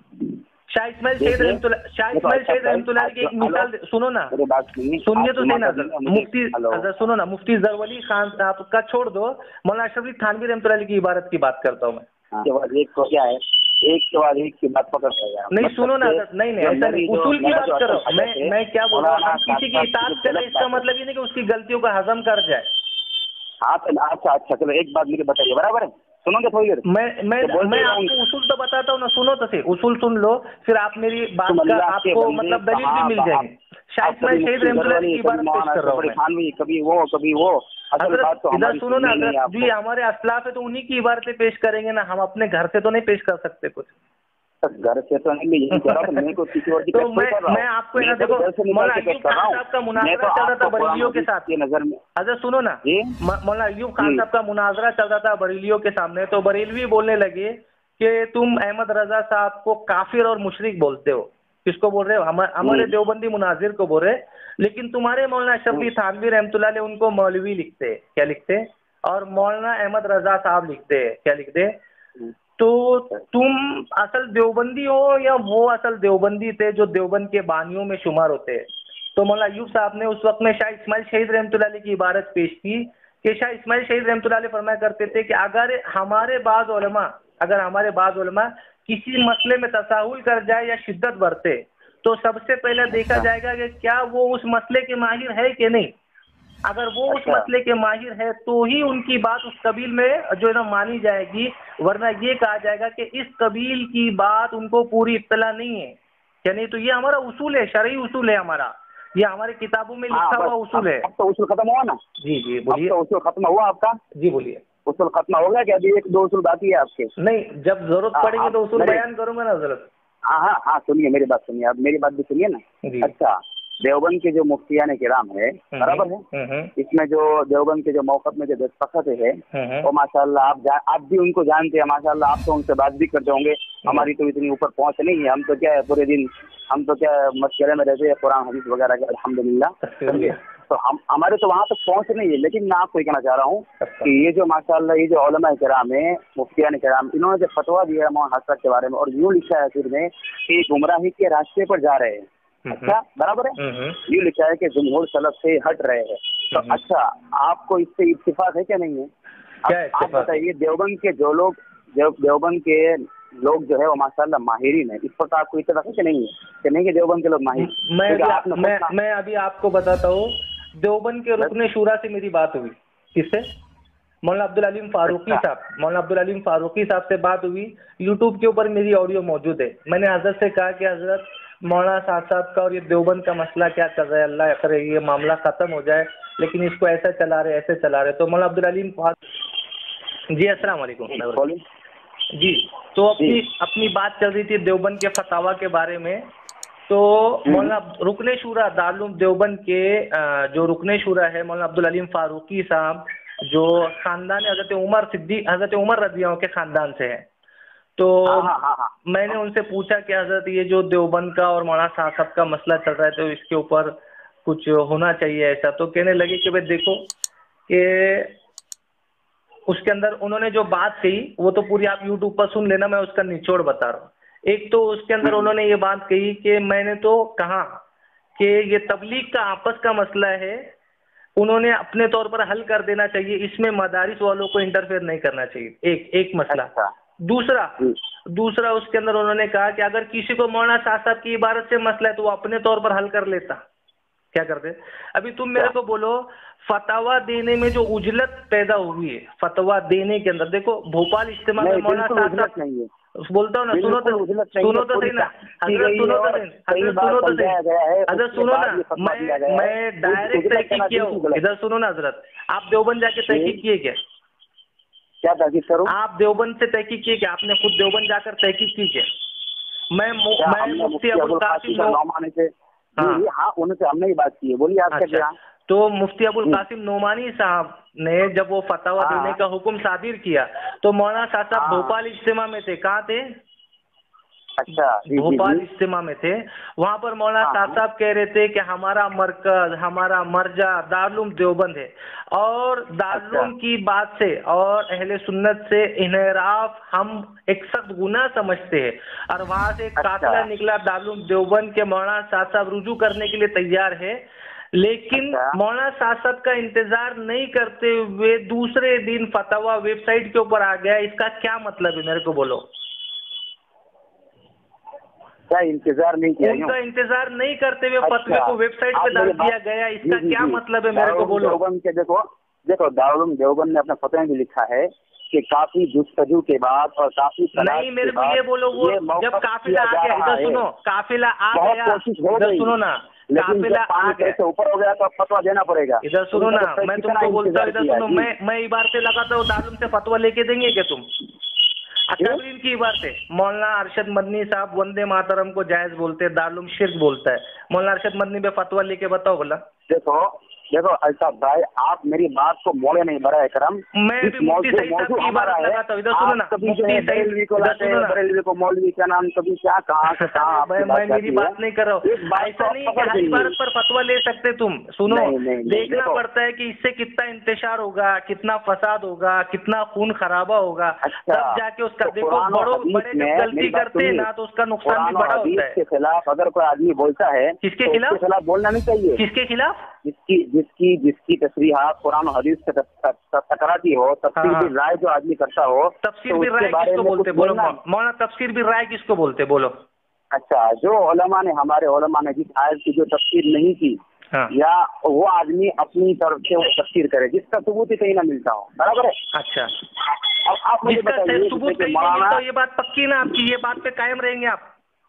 शाह इस्माइल शहीद रहमतुल्लाह शाह इस्माइल शहीद रहमतुल्लाह अलैह की एक मिसाल, सुनो ना, सुनिए तो सही ना, मुफ्ती सुनो ना, मुफ्ती ज़रवली खान साहब का छोड़ दो, मौलाना अशरफ थानवी रहमतुल्लाह अलैह की इबारत की बात करता हूँ मैं। एक तो क्या है, एक के बाद एक की बात पकड़ पाएगा। नहीं सुनो ना, नहीं नहीं ऐसा नहीं, उसूल की बात करो। मैं मैं क्या बोल रहा हूँ, हम किसी की इताअत करें इसका मतलब ये नहीं कि उसकी गलतियों का हजम कर जाए। हाँ तो अच्छा अच्छा चलो एक बात मुझे बताइए, बराबर है, सुनोगे थोड़ी देर? मैं मैं मैं आपको उसूल तो बताता हूँ ना, सुनो तो सही, उसूल सुन लो, फिर आप मेरी बात का आपको मतलब दलील भी मिल जाएगी। शाह इस्माइल शहीद रहमतुल्लाह अलैह की बात पेश कर रहा हूँ मैं। कभी वो कभी वो इधर सुनो ना, जी हमारे असलाफ है तो उन्हीं की इबारतें पेश करेंगे ना, हम अपने घर से तो नहीं पेश कर सकते कुछ। घर से तो नहीं, तो मैं मैं आपको ना देखो, मौलाना अय्यूब खान साहब का मुनाजरा चल रहा था बरेलियों के साथ, नजर में अच्छा सुनो ना, मौलाना अय्यूब खान साहब का मुनाजरा चल रहा था बरेलियों के सामने, तो बरेलवी बोलने लगे कि तुम अहमद रजा साहब को काफिर और मुशरिक बोलते हो। किसको बोल रहे हो? हमारे देवबंदी मुनाजिर को बोल रहे, लेकिन तुम्हारे मौलाना अशरफ थानवी रहमतुल्लाह अलैह उनको मौलवी लिखते, क्या लिखते, और मौलाना अहमद रजा साहब लिखते, क्या लिखते? तो तुम असल देवबंदी हो या वो असल देवबंदी थे जो देवबंद के बानियों में शुमार होते? तो मौलाना अय्यूब साहब ने उस वक्त में शाह इस्माइल शहीद रहमतुल्लाह अलैह की इबारत पेश की कि शाह इस्माइल शहीद रहमतुल्लाह अलैह फरमाया करते थे कि अगर हमारे बाज़ उलमा अगर हमारे बाज़ उलमा किसी मसले में तसाहुल कर जाए या शिद्दत बरते तो सबसे पहले देखा जाएगा कि क्या वो उस मसले के माहिर है कि नहीं। अगर वो उस मसले के माहिर है तो ही उनकी बात उस कबील में जो है ना मानी जाएगी, वरना ये कहा जाएगा कि इस कबील की बात उनको पूरी इत्तला नहीं है। यानी तो ये हमारा उसूल है, शरई उसूल है हमारा, ये हमारे किताबों में लिखा हुआ उसूल है। अब तो उसूल खत्म हुआ ना? जी जी बोलिए। तो उसूल खत्म हुआ आपका? जी बोलिए। उसूल खत्म हो गया क्या? अभी एक दो उसूल बाकी है आपके? नहीं, जब जरूरत पड़ेगी तो उसूल बयान करूंगा ना जरूरत। हाँ हाँ हाँ सुनिए मेरी बात, सुनिए आप मेरी बात भी सुनिए ना। अच्छा, देवबंद के जो मुफ्तियान किराम है, बराबर है, इसमें जो देवबंद के जो मौक़िफ़ में जो दस्तखत है वो माशाल्लाह आप आप भी उनको जानते हैं माशाल्लाह, आप तो उनसे बात भी करते होंगे। हमारी तो इतनी ऊपर पहुंच नहीं है, हम तो क्या है पूरे दिन हम तो क्या मशवरे में रहते हैं कुरान हदीस वगैरह के, अल्हम्दुलिल्लाह। तो हम हमारे तो वहाँ तक पहुँच नहीं है, लेकिन मैं आपको ये कहना चाह रहा हूँ कि ये जो माशाल्लाह ये जो उलमा किराम है, मुफ्तियान किराम, इन्होंने जो फतवा दिया है मौलाना हसन के बारे में, और यूँ लिखा है फिर में कि गुमराही के रास्ते पर जा रहे हैं। अच्छा, बराबर है, यूँ लिखा है कि जुमहूर सलफ से हट रहे हैं। तो अच्छा, आपको इससे इत्तिफाक है क्या नहीं है? आप बताइए, देवबंद के जो लोग देवबंद के लोग जो है वो माशाल्लाह माहिरीन है, इस पर आपको इत्तेफाक है कि नहीं है कि नहीं कि देवबंद के लोग माहिर? मैं अभी, मैं, मैं अभी आपको बताता हूँ, देवबंद के रुकने शूरा से मेरी बात हुई। किससे? मौलाना अब्दुल अलीम फारूकी साहब मौलाना अब्दुल अलीम फारूकी साहब से बात हुई। यूट्यूब के ऊपर मेरी ऑडियो मौजूद है। मैंने हजरत से कहा कि हजरत मौलाना साहब साहब का और ये देवबंद का मसला क्या चल रहा है, अल्लाह करे ये मामला ख़त्म हो जाए, लेकिन इसको ऐसे चला रहे ऐसे चला रहे। तो मौलाना अब्दुल अलीम फारूकी जी, अस्सलाम वालेकुम जी। तो अपनी अपनी बात चल रही थी देवबंद के फतावा के बारे में। तो मौलाना रुकने शूरा दारुल देवबंद के जो रुकने शूरा है मौलाना अब्दुल अलीम फारूकी साहब, जो खानदान हजरत उमर सिद्दीक हजरत उमर रज़ियल्लाहु के खानदान से है। तो हाँ, हाँ, हाँ। मैंने उनसे पूछा कि हजरत ये जो देवबंद का और मौलाना साहब का मसला चल रहा है, तो इसके ऊपर कुछ होना चाहिए ऐसा। तो कहने लगे कि भाई देखो कि उसके अंदर उन्होंने जो बात कही वो तो पूरी आप यूट्यूब पर सुन लेना, मैं उसका निचोड़ बता रहा हूँ। एक तो उसके अंदर उन्होंने ये बात कही कि मैंने तो कहा कि ये तबलीग का आपस का मसला है, उन्होंने अपने तौर पर हल कर देना चाहिए, इसमें मदारिस वालों को इंटरफेयर नहीं करना चाहिए। एक एक मसला। दूसरा दूसरा उसके अंदर उन्होंने कहा कि अगर किसी को मौलाना साहब साहब की इबारत से मसला है तो वो अपने तौर पर हल कर लेता। क्या करते? अभी तुम मेरे को बोलो, फतवा देने में जो उजलत पैदा हुई है, फतवा देने के अंदर देखो, भोपाल इज्तिमा में मौलाना साहब साहब बोलता हूँ ना, सुनो तो सुनो तो सही ना हजरत, सुनो तो सही हजरत, सुनो तो सही हजरत, सुनो ना, मैं मैं डायरेक्ट तहकीक किया हूँ। इधर सुनो ना हजरत, आप देवबंद जाके तहकीक किए क्या? क्या तहकीक करूं? आप देवबंद से तहकीक किए क्या? आपने खुद देवबंद जाकर तहकीक की क्या? मैं मैं मुफ्ती अबुल कासिम नौमानी से, हाँ उनसे हमने ही बात की है, बोलिए आप क्या? तो मुफ्ती अबुल कासिम नोमानी साहब ने जब वो फतवा देने का हुक्म सादिर किया तो मौलाना साहब साहब भोपाल इज्तिमा में थे। कहाँ थे? अच्छा, भोपाल इज्तिमा में थे। वहाँ पर मौलाना साहब साहब कह रहे थे कि हमारा मरकज, हमारा मर्जा दारुल देवबंद है, और दारुल की बात से और अहले सुन्नत से इनहराफ हम एक सख्त गुनाह समझते हैं। और वहाँ से एक काफिला निकला दारुल देवबंद के मौलाना साहब साहब रुजू करने के लिए तैयार है, लेकिन मौलाना साहब साहब का इंतजार नहीं करते हुए दूसरे दिन फतवा वेबसाइट के ऊपर आ गया। इसका क्या मतलब है, मेरे को बोलो? क्या इंतजार नहीं किया? उनका इंतजार नहीं करते हुए फतवे को वेबसाइट पे डाल दिया गया, इसका क्या मतलब है, मेरे को बोलो? देवबंद के देखो देखो दारुल देवबंद ने अपने फतवे में लिखा है कि काफी जुस्तजू के बाद और काफी नहीं, मेरे को ये बोलो, वो जब काफिला आ गया, इधर सुनो, काफिला आ गया, इधर सुनो ना, काफिला आ गया, ऊपर हो गया तो फतवा देना पड़ेगा। इधर सुनो ना, मैं तुमको बोलता हूँ, इधर सुनो, मैं मैं इबारतें लगाता हूँ, दारुल से फतवा लेके देंगे क्या तुम? अकाबरीन की इबारतें, मौलाना अरशद मदनी साहब वंदे मातरम को जायज बोलते हैं, दारुल शिर्क बोलता है। मौलाना अरशद मदनी पे फतवा लेके बताओ भला। देखो देखो अल्ताफ भाई, आप मेरी बात को मोड़े नहीं, बड़ा करम। मैं भी मुफ्ती सईद साहब की इबारत लगाता हूँ, इधर सुनो ना, कभी जो है बरेलवी को लाते हैं, बरेलवी को मौलवी का नाम, कभी क्या कहाँ से कहाँ। मैं मेरी बात नहीं कर रहा हूँ, ऐसा नहीं है कि हर इबारत पर फतवा ले सकते तुम। सुनो, देखना पड़ता है कि इससे कितना इंतशार होगा, कितना फसाद होगा, कितना खून खराबा होगा, तब जाके उसका देखो। बड़ो बड़े जब गलती करते हैं ना तो उसका नुकसान भी बड़ा होता है। के खिलाफ अगर कोई आदमी बोलता है, किसके खिलाफ खिलाफ बोलना नहीं चाहिए। किसके खिलाफ? जिसकी जिसकी जिसकी तस्रीहात कुरान और हदीस से टकराती हो, तफसीर भी राय जो आदमी करता हो। तफसीर भी राय किसको बोलते, बोलो मौलाना? तफसीर भी राय किसको बोलते, बोलो? अच्छा, जो उलमा ने, हमारे उलमा ने जिस आयत की जो तफसीर नहीं की, हाँ। या वो आदमी अपनी तरफ से वो तफसीर करे जिसका सबूत ही कहीं ना मिलता हो, बराबर है? अच्छा, अब आप मुझे बताइए, सबूत कहीं नहीं मिलता, ये बात पक्की ना आपकी, ये बात पे कायम रहेंगे आप?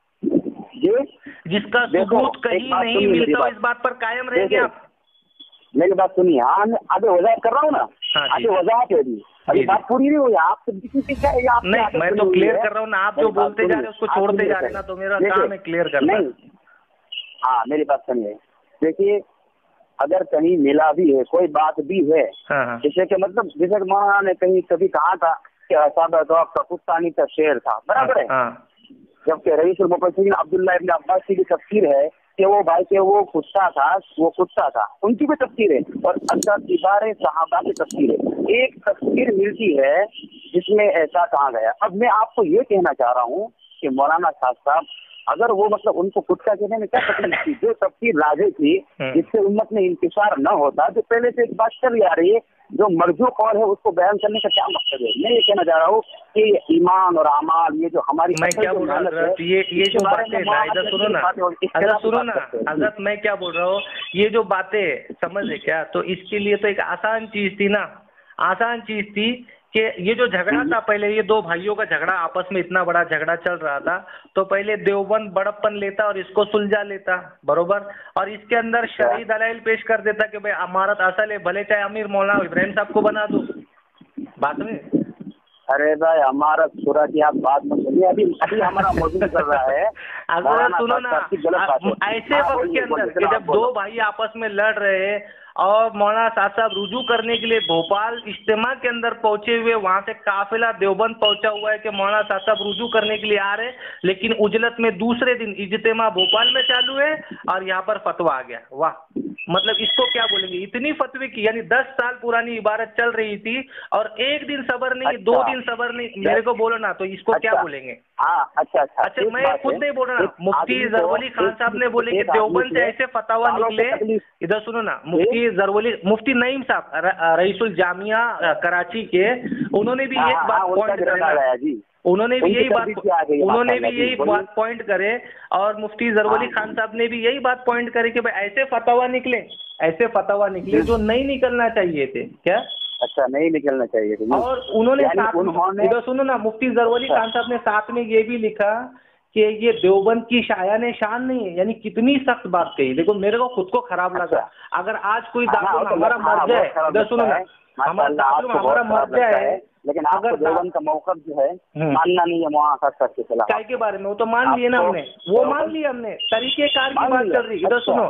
जिसका सबूत कहीं नहीं मिलता इस बात पर कायम रहेंगे आप? मेरी बात सुनिए, हाँ मैं आगे वजाहत कर रहा हूँ ना, आगे वजाहत है अभी, अभी बात पूरी नहीं हुई। आप नहीं, मैं तो क्लियर कर रहा हूँ ना, आप जो बोलते जा रहे हैं उसको छोड़ते जा रहे हैं ना, तो मेरा काम है क्लियर करना। हाँ मेरी बात सुनिए, देखिए अगर कहीं मिला भी है, कोई बात भी है, जैसे कि मतलब जैसे मौलाना ने कहीं कभी कहा था कि असाबा तो आपका पुस्तानी का शेर था, बराबर है? जबकि रईसुल मुफस्सिरीन अब्दुल्लाह इब्न अब्बास की भी तफसीर है کہ وہ بھائی کہ وہ کتا تھا وہ کتا تھا ان کی بھی تفسیر ہے اور اللہ کبار صحابہ کی تفسیر ہے. ایک تفسیر ملتی ہے جس میں ایسا کہا گیا. اب میں آپ کو یہ کہنا چاہ رہا ہوں کہ مولانا صاحب صاحب اگر وہ مطلب ان کو کتا کہنے میں کیا تکلیف تھی؟ جو تفسیر راجے تھی جس سے امت میں انتشار نہ ہوتا، جو پہلے سے ایک بات چلی آ رہی ہے، جو مرجو قول ہے اس کو بیان کرنے کا کیا مقصد ہے؟ میں یہ کہنا چاہ رہا ہوں کہ ایمان اور اعمال یہ جو ہماری میں کیا بول رہا ہوں حضرت، یہ یہ جو باتیں ادھر سنو نا حضرت سنو نا حضرت میں کیا بول رہا ہوں، یہ جو باتیں سمجھے کیا، تو اس کے لیے تو ایک آسان چیز تھی نا، آسان چیز تھی کہ یہ جو جھگڑا تھا پہلے، یہ دو بھائیوں کا جھگڑا آپس میں اتنا بڑا جھگڑا چل رہا تھا، تو پہلے دیوبند بڑپن لیتا اور اس کو سلجھا لیتا، بروبر، اور اس کے اندر شرعی دلائل پیش کر دیتا کہ بھائی امارت اصل ہے، بھلے چاہے امیر مولانا ابراہیم صاحب کو بنا دو. بات میں ارے بھائی ہمارا سورہ کی آپ بات میں سنیے، ابھی ابھی ہمارا موضوع چل رہا ہے. اگر سنو نا ایسے وقت کے اندر کہ جب دو بھائی آپس میں لڑ رہے اور مولانا صاحب صاحب رجوع کرنے کے لیے بھوپال اجتماع کے اندر پہنچے ہوئے، وہاں سے قافلہ دیوبند پہنچا ہوا ہے کہ مولانا صاحب صاحب رجوع کرنے کے لیے آ رہے، لیکن اجلت میں دوسرے دن اجتماع بھوپال میں چالو ہے اور یہاں پر فتویٰ آ گیا. واہ، مطلب اس کو کیا بولیں گے؟ اتنی فتوی کی، یعنی دس سال پرانی عبارت چل رہی تھی اور ایک دن صبر نہیں، دو دن صبر نہیں، میرے کو بولو نا، تو اس کو کیا بولیں گے؟ اچھا اچھا میں خود نہیں بول رہا، مفتی ضرولی خان صاحب نے بولے کہ دیوبند سے ایسے فتوا نکلے. ادھر سنو نا، مفتی ضرولی مفتی نعیم صاحب رئیس الجامعہ کراچی کے، انہوں نے بھی ایک بات پوائنٹ کرے، انہوں نے بھی یہی بات انہوں نے بھی یہی بات پوائنٹ کرے، اور مفتی ضرولی خان صاحب نے بھی یہی بات پوائنٹ کرے کہ بھائی ایسے فتوا نکلے، ایسے فتوا نکلے جو نہیں نکلنا چاہیے تھے. کیا اچھا نہیں نکلنا چاہیے تھے؟ اور انہوں نے ادھر سنو نا، مفتی ضرولی خان صاحب نے ساتھ میں یہ بھی لکھا کہ یہ دیوبند کی شایان شان نہیں ہے. یعنی کتنی سخت بات کہی. دیکھو میرے کو خود کو خراب لگا. اگر آج کوئی دارالعلوم ہمارا مر جائے، ادھر سنو نا، ہمارا دارالعلوم ہمارا مر جائے، لیکن اگر دیوبند کا موقف جو ہے ماننا نہیں ہے وہاں کے خلاف کیا کے بارے میں، وہ تو مان لیے نا ہم نے، وہ مان لیے ہم نے. طریقہ کار کی بات چل رہی. ادھر سنو،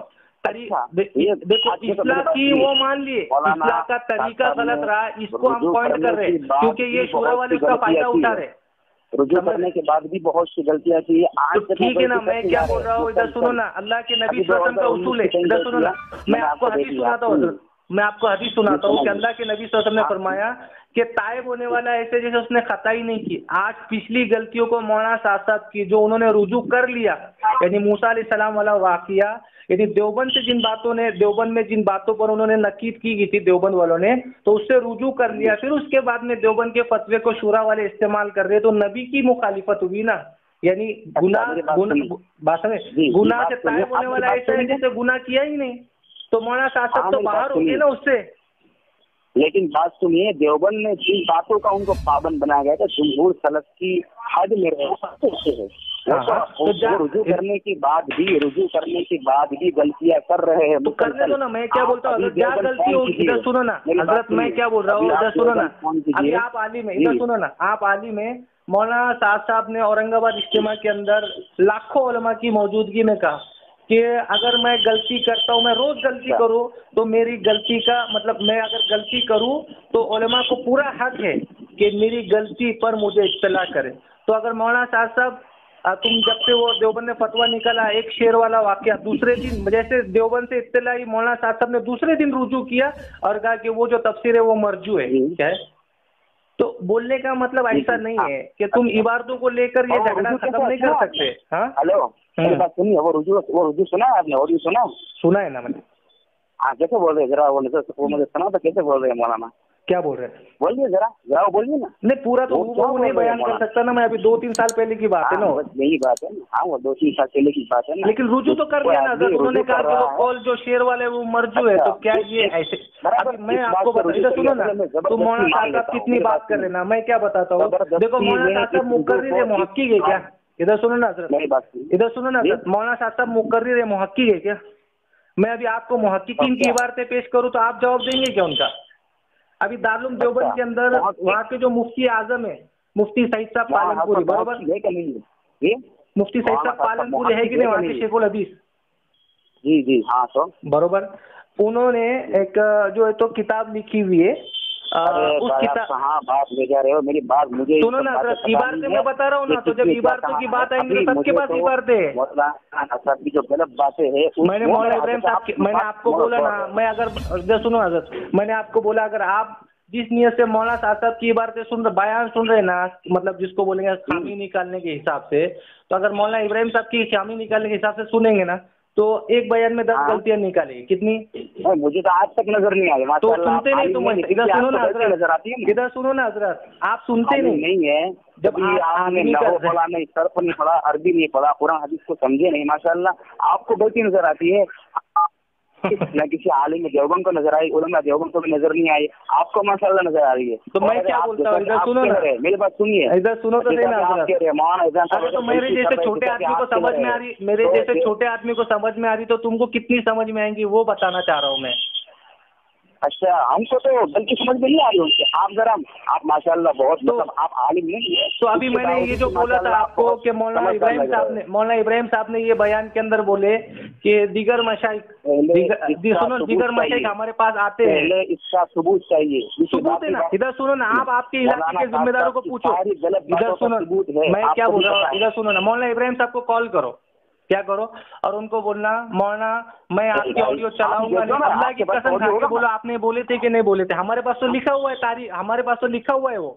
دیکھو اصلاح کی وہ مان لیے، اصلاح کا طریقہ غلط رہا، اس کو ہم پوائنٹ کر رہے ہیں کیونکہ یہ شورا والے اس کا فائدہ اٹھا رہے. رجوع کرنے کے بعد بھی بہت سی غلطیاں کی. ٹھیک ہے نا، میں کیا بول رہا ہوں، ادھر سنو نا، اللہ کے نبی صلی اللہ علیہ وسلم کا اصول ہے. ادھر سنو نا، میں آپ کو حدیث سناتا ہوں میں آپ کو حدیث سناتا ہوں کہ اللہ کے نبی صلی اللہ علیہ وسلم نے فرمایا کہ تائب ہونے والا ایسے جیسے اس نے خطا ہی نہیں کی. آج پچھلی غلطیوں کو مولانا صاحب صاحب کی جو انہوں نے رجوع کر لیا، یعنی موسیٰ علیہ السلام والا واقعہ، یعنی دیوبند سے جن باتوں نے دیوبند میں جن باتوں پر انہوں نے نقید کی گئی تھی دیوبند والوں نے، تو اس سے رجوع کر لیا. پھر اس کے بعد میں دیوبند کے فتوے کو شورا والے استعمال کر رہے، تو نبی کی مخالفت ہوئی نا. یعنی گناہ بات میں گناہ سے تائب ہونے والا ایسا ہے جیسے گناہ کیا ہی نہیں، تو مولانا صاحب صاحب تو باہر ہو گئے نا اس سے. لیکن بات سنیے، دیوبند میں جن باتوں کا ان کو پابند بنایا گیا تھا، جمہور سلف کی حد میں رجوع کرنے کے بعد بھی رجوع کرنے کے بعد بھی غلطیاں کر رہے ہیں. تو کرنے دو نا، میں کیا بولتا ہوں، کیا غلطی ہوگی؟ ادھر سنو نا حضرت، میں کیا بول رہا ہوں، ادھر سنو نا، ابھی آپ عالم ہیں، ادھر سنو نا، آپ عالم ہیں. مولانا صاحب صاحب نے اورنگ آباد اجتماع کے اندر لاکھوں علماء کی موجودگی میں کہا کہ اگر میں غلطی کرتا ہوں، میں روز غلطی کروں تو میری غلطی کا مطلب، میں اگر غلطی کروں تو علماء کو پورا حق ہے کہ میری غلطی پر مجھے اطلاع کرے. تو اگر مولانا صاحب صاحب تم جب سے وہ دیوبند میں فتویٰ نکلا، ایک شیر والا واقعہ، دوسرے دن جیسے دیوبند سے اطلاع آئی، مولانا صاحب صاحب نے دوسرے دن رجوع کیا اور کہا کہ وہ جو تفسیر ہے وہ مرجوع ہے. کیا ہے؟ تو بولنے کا مطلب ایسا نہیں ہے کہ تم عبارتوں کو لے کر یہ جھگڑا ختم نہیں کر سکتے. ہاں ہلو، بات سنیے، وہ رجوع وہ رجوع سنا ہے آپ نے؟ رجوع سنا سنا ہے نا میں نے. ہاں کیسے بول رہے ذرا وہ مجھے سنا تو کیسے بول رہے ہیں مولانا؟ کیا بول رہے ہیں؟ بولیے ذرا ذرا وہ بولیے نا. نہیں پورا تو وہ نہیں بیان کر سکتا نا میں، ابھی دو تین سال پہلے کی بات ہے نا. یہی بات ہے. ہاں وہ دو تین سال پہلے کی بات ہے نا. لیکن رجوع تو کر لیا نا. انہوں نے کہا کہ وہ قول جو شیر والے وہ مرجوع ہے، تو کیا یہ ایسے؟ ابھی میں آپ کو بتا سنو نا، تو مولانا صاحب کتنی بات کر رہے نا، میں کیا بتاتا ہوں. دیکھو مولانا صاحب مقرر ہے، محقق ہے کیا؟ ادھر سنو نا حضرت، ادھر سنو نا حضرت، مولانا صاحب صاحب مقرر ہے، محقق ہے کیا؟ میں ابھی آپ کو محققین کی عبارتیں پیش کروں تو آپ جواب دیں گے کیا ان کا؟ ابھی دارالعلوم دیوبند کے اندر وہاں کے جو مفتی اعظم ہے، مفتی سعید صاحب پالن پوری، برابر؟ مفتی سعید صاحب پالن پوری ہے کہ نہیں وہاں کے شیخ الحدیث؟ جی جی ہاں تو برابر. انہوں نے ایک جو ہے تو کتاب لکھی ہوئی ہے उस किताब कहाँ बात ले जा रहे हो, मेरी बात मुझे सुनो ना हजरत, इबारतें मैं बता रहा हूँ ना, तो जब इबारतों की बात आएंगी तो सबके पास इबारतें है। मौलाना की जो गलत बातें हैं मैंने मौलाना इब्राहिम साहब की, मैंने आपको बोला ना, मैं अगर सुनो हजरत, मैंने आपको बोला अगर आप जिस नियत से मौलाना साहब की इबारतें सुन रहे, बयान सुन रहे ना, मतलब जिसको बोलेंगे खामी निकालने के हिसाब से, तो अगर मौलाना इब्राहिम साहब की खामी निकालने के हिसाब से सुनेंगे ना, तो एक बयान में दस गलतियां निकालेगी। कितनी? मुझे तो आज तक नजर नहीं आई। तो सुनते नहीं, तुम इधर सुनो ना हजरत, इधर सुनो ना हजरत, आप सुनते नहीं नहीं है। जब आपने नहव पढ़ा नहीं, सर्फ नहीं पढ़ा, अरबी नहीं पढ़ा, कुरान हदीस को समझे नहीं, माशाअल्लाह आपको गलती नजर आती है। न किसी आलिम देवबंद को नजर आई, उलमा देवबंद को भी नजर नहीं आई, आपको माशाअल्लाह नजर आ रही है। तो मैं क्या बोलता हूँ, इधर सुनो ना, मेरी बात सुनिए, इधर सुनो तो सही ना हजरत। तो मेरे जैसे छोटे आदमी को समझ में आ रही, मेरे जैसे छोटे आदमी को समझ में आ रही, तो तुमको कितनी समझ में आएंगी वो बताना चाह रहा हूँ मैं। अच्छा, हमको तो गलती समझ में नहीं आ रही होती। आप जरा, आप माशाल्लाह बहुत तो, मतलब आप आलिम नहीं है। तो अभी मैंने ये जो बोला था आपको कि मौलाना इब्राहिम साहब ने मौलाना इब्राहिम साहब ने ये बयान के अंदर बोले कि दिगर मशाइख, सुनो दिगर मशाइख हमारे पास आते हैं, इसका सबूत चाहिए। सबूत है ना, इधर सुनो ना, आप आपके इलाके के जिम्मेदारों को पूछो। इधर सुनो, मैं क्या बोल रहा हूँ, इधर सुनो ना, मौलाना इब्राहिम साहब को कॉल करो, क्या करो, और उनको बोलना मौलाना मैं आपकी ऑडियो चलाऊंगा नहीं, अल्लाह की कसम खा के बोलो आपने बोले थे कि नहीं बोले थे। हमारे पास तो लिखा हुआ है तारीख, हमारे पास तो लिखा हुआ है वो।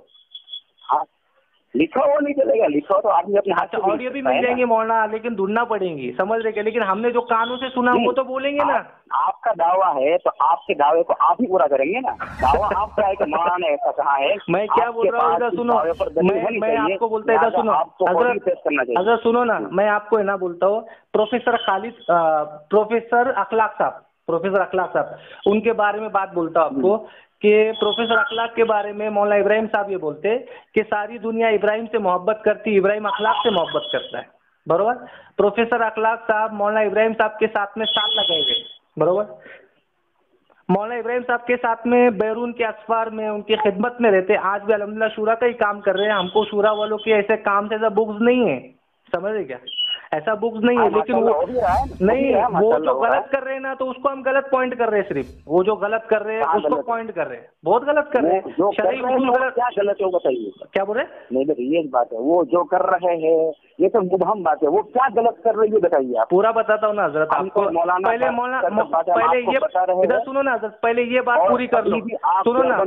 लिखा हुआ नहीं चलेगा, लिखा तो आदमी अपने हाथ से ऑडियो भी मिल जाएंगे मौलाना, लेकिन ढूंढना पड़ेंगी, समझ रहे क्या। लेकिन हमने जो कानों से सुना वो तो बोलेंगे ना। आपका दावा है तो आपके दावे को आप ही पूरा करेंगे ना। दावा आपका है कि मौलाना ने ऐसा कहा है। मैं क्या बोल रहा हूँ, इधर सुनो, मैं मैं आपको बोलता है, इधर सुनो अगर सुनो ना, मैं आपको है ना बोलता हूँ, प्रोफेसर खालिद प्रोफेसर अखलाक साहब प्रोफेसर अखलाक साहब उनके बारे में बात बोलता हूँ आपको कि प्रोफेसर अखलाक के बारे में मौलाना इब्राहिम साहब ये बोलते कि सारी दुनिया इब्राहिम से मोहब्बत करती, इब्राहिम अखलाक से मोहब्बत करता है, बरोबर। प्रोफेसर अखलाक साहब मौलाना इब्राहिम साहब के साथ में साथ लगाए गए, बरोबर। मौलाना इब्राहिम साहब के साथ में बैरून के असफार में उनकी खिदमत में रहते, आज भी अल्हम्दुलिल्लाह शूरा का ही काम कर रहे हैं। हमको शूरा वालों के ऐसे काम से ऐसा बुग्ज नहीं है, समझ रहे क्या, ऐसा बुक्स नहीं है। लेकिन वो नहीं, वो जो गलत कर रहे हैं ना, तो उसको हम गलत पॉइंट कर रहे हैं, सिर्फ वो जो गलत कर रहे हैं उसको पॉइंट कर रहे हैं, बहुत गलत कर रहे हैं। शरई उसूल गलत, क्या गलत है वो बताइए, क्या बोल रहे? नहीं देखिए ये बात है, वो जो कर रहे हैं ये तो मुबहम बात है, वो क्या गलत कर रही है बताइए आप। पूरा बताता हूँ ना हजरत आपको, पहले मौलाना पहले ये इधर सुनो ना हजरत, पहले ये बात पूरी कर लो, सुनो ना।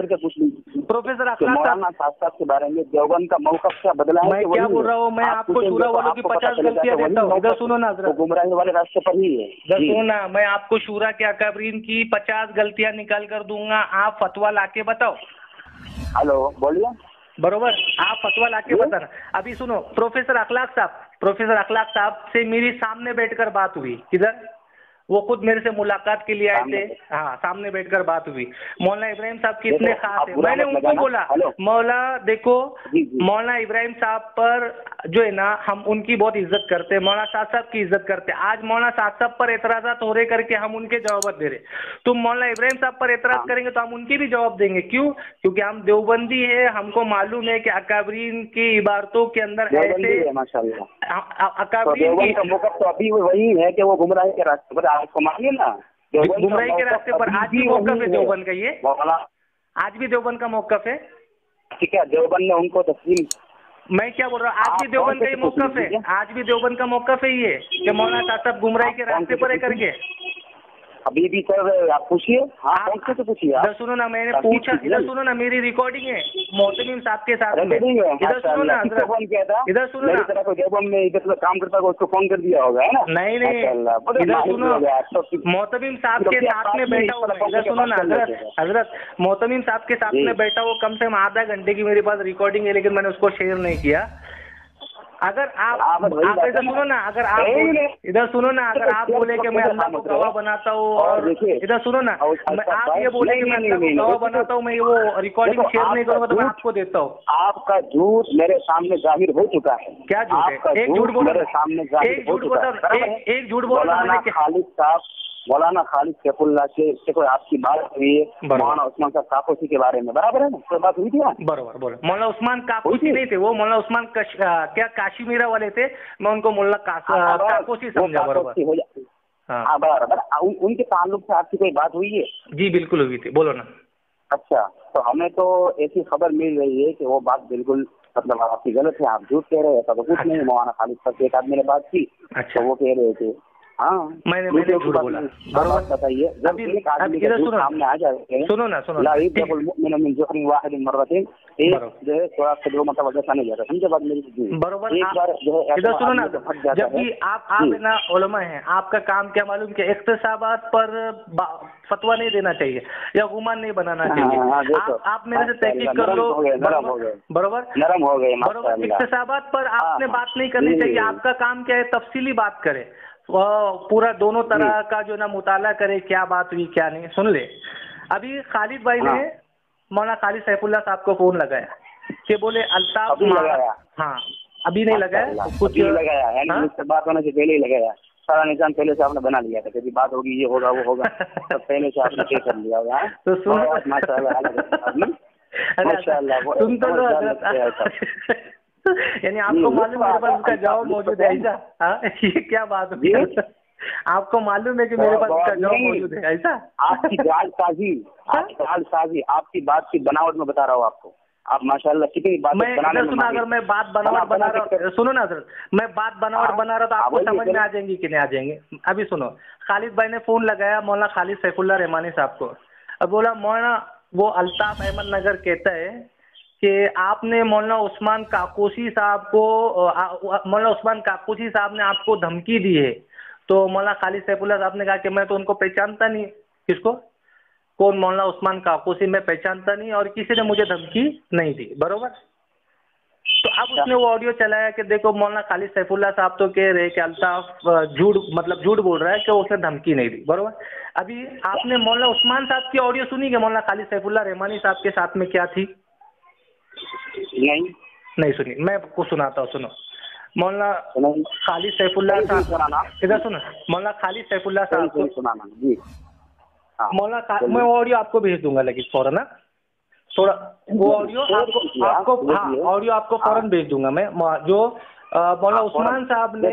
प्रोफेसर अखलाक साहब के बारे में देवबंद का मौक़िफ़ क्या बदला है, मैं क्या बोल रहा हूँ, मैं आपको शूरा वालों की पचास गलतियां देता हूँ। इधर सुनो ना हजरत, गुमराही वाले रास्ते पर ही है। इधर सुनो ना, मैं आपको शूरा के अकाबरीन की पचास गलतियां निकाल कर दूंगा, आप फतवा लाके बताओ। हेलो बोलिए, बरोबर, आप फतवा लाके बताना। अभी सुनो, प्रोफेसर अखलाक साहब प्रोफेसर अखलाक साहब से मेरी सामने बैठकर बात हुई, किधर, वो खुद मेरे से मुलाकात के लिए आए थे, हाँ सामने बैठकर बात हुई। मौलाना इब्राहिम साहब कितने खास है, मैंने उनको बोला मौला देखो, मौलाना इब्राहिम साहब पर जो है ना हम उनकी बहुत इज्जत करते हैं, मौलाना साहब साहब की इज्जत करते हैं। आज मौलाना साहब साहब पर एतराज़ात हो रहे करके हम उनके जवाब दे रहे, तुम मौलाना इब्राहिम साहब पर एतराज़ करेंगे तो हम उनके भी जवाब देंगे। क्यों? क्योंकि हम देवबंदी है, हमको मालूम है कि अकाबरीन की इबारतों के अंदर ऐसे अकाबरीन की तो अभी वही है कि वो गुमराही के रास्ते पर, आपको मानिए ना, गुमराही के रास्ते पर आज भी मौक़िफ़ है देवबंद का, ये आज भी देवबंद का मौक़िफ़ है, ठीक है। देवबंद ने उनको तस्लीम, मैं क्या बोल रहा हूँ, आज भी देवबंद का ये मौक़िफ़ है, आज भी देवबंद का मौक़िफ़ है ये कि मौलाना साहब गुमराही के रास्ते पर है करके। अभी भी सर आप पूछिए, हाँ से पूछिए। इधर सुनो ना, मैंने पूछा, इधर सुनो ना, मेरी रिकॉर्डिंग है मोहतमीम साहब के साथ में, इधर सुनो ना, इधर सुनो ना, देवबंद में इधर काम करता है उसको फोन कर दिया होगा, है ना? नहीं नहीं, इधर सुनो, मोहतमीम साहब के साथ में बैठा हुआ, इधर सुनो ना हजरत हजरत मोहतमीम साहब के साथ में बैठा हुआ, कम से कम आधा घंटे की मेरे पास रिकॉर्डिंग है, लेकिन मैंने उसको शेयर नहीं किया। अगर आप आप इधर सुनो ना, अगर आप इधर सुनो ना, अगर आप बोले कि मैं अल्लाह को गवाह बनाता हूँ, और इधर सुनो ना, आप ये बोले कि मैं अल्लाह को गवाह बनाता हूँ, मैं वो रिकॉर्डिंग शेयर नहीं करूँगा तो मैं आपको देता हूँ। आपका झूठ मेरे सामने जाहिर हो चुका है। क्या झूठ है? एक झूठ बोला, मेरे सामने जाहिर हो चुका है, एक झूठ बोला। खालिद साहब, मौलाना खालिद सैफुल्लाह से, से कोई आपकी बात हुई है मौलाना उस्मान साहब काकोसी के बारे में, बराबर है ना, कोई बात हुई थी ना? बराबर बोलो। मौलाना उस्मान काकोसी नहीं थे वो, मौलाना उस्मान कश, आ, क्या काशीमीरा वाले थे, मैं उनको मोल्ला काकोसी समझा, बराबर। हाँ बराबर, उनके ताल्लुक से आपकी कोई बात हुई है? जी बिल्कुल हुई थी, बोलो ना। اچھا، تو ہمیں تو ایسی خبر مل رہی ہے کہ وہ بات بالکل مطلب آپ کی غلط ہے، آپ جھوٹ کہہ رہے ہیں، ایسا تو کچھ نہیں. مولانا خالد صاحب سے ایک آدمی نے بات کی تو وہ کہہ رہے تھے ہاں میں نے میں نے جھوٹ بولا. بات بتائیے، جب ایک آدمی کا جھوٹ سامنے آ جائے، سنو نا سنو لا يدخل المؤمن من جحر واحد مرتين، ایک جو ہے تھوڑا سا جو مطلب وجہ نہیں جاتا، سمجھے بات میری؟ برابر. ایک بار جو ہے ادھر سنو نا، جب بھی آپ آپ نا علماء ہیں، آپ کا کام کیا معلوم کہ اقتصابات پر فتوا نہیں دینا چاہیے یا گمان نہیں بنانا چاہیے. آپ میرے سے تحقیق کر لو. برابر نرم ہو گئے. برابر. اقتصابات پر آپ نے بات نہیں کرنی چاہیے. آپ کا کام کیا ہے؟ تفصیلی بات کرے، پورا دونوں طرح کا جو نا مطالعہ کرے، کیا بات ہوئی کیا نہیں. سن لے، ابھی خالد بھائی نے مولانا خالد سیف اللہ صاحب کو فون لگایا کہ بولے الطاف. ہاں ابھی نہیں لگایا، کچھ لگایا، یعنی مجھ سے بات ہونے سے پہلے ہی لگایا. سارا نظام پہلے سے آپ نے بنا لیا تھا کہ بات ہوگی، یہ ہوگا وہ ہوگا، سب پہلے سے آپ نے طے کر لیا ہوا. تو سن، ماشاء اللہ ماشاء اللہ سن تو لو حضرت، یعنی آپ کو معلوم ہے میرے پاس اس کا جواب موجود ہے ایسا؟ یہ کیا بات ہوئی؟ آپ کو معلوم ہے کہ میرے پاس اس کا جواب موجود ہے ایسا؟ آپ کی جال سازی، آپ کی جال سازی، آپ کی بات کی بناوٹ میں بتا رہا ہوں آپ کو. آپ ماشاءاللہ کتنی بات بنانے میں، اگر میں بات بناوٹ بنا رہا ہوں، سنو نا حضرت، میں بات بناوٹ بنا رہا تو آپ کو سمجھ میں آ جائیں گی کہ نہیں آ جائیں گے. ابھی سنو، خالد بھائی نے فون لگایا مولانا خالد سیف اللہ رحمانی صاحب کو، اب بولا مولانا وہ الطاف احمد نگر کہتا ہے کہ آپ نے مولانا عثمان کاکوسی صاحب کو، مولانا عثمان کاکوسی صاحب نے آپ کو دھمکی دی ہے. تو مولانا خالد سیف اللہ صاحب نے کہا کہ میں تو ان کو پہچانتا نہیں. کس کو؟ کون؟ مولانا عثمان کاکوسی میں پہچانتا نہیں اور کسی نے مجھے دھمکی نہیں دی. برابر. تو اب اس نے وہ آڈیو چلایا کہ دیکھو مولانا خالد سیف اللہ صاحب تو کہہ رہے کہ الطاف جھوٹ مطلب جھوٹ بول رہا ہے کہ اس نے دھمکی نہیں دی. برابر. ابھی آپ نے مولانا عثمان صاحب کی آڈیو سنی کہ مولانا خالد سیف اللہ رحمانی صاحب کے ساتھ میں کیا تھی؟ نہیں نہیں سنی. میں آپ کو سناتا ہوں، سنو. مولانا خالد سیف اللہ صاحب ادھر سنو، مولانا خالد سیف اللہ صاحب کو جی مولانا، میں آڈیو آپ کو بھیج دوں گا لیکن فوراً تھوڑا وہ آڈیو آپ کو آپ کو ہاں آڈیو آپ کو فوراً بھیج دوں گا میں. جو مولانا عثمان صاحب نے،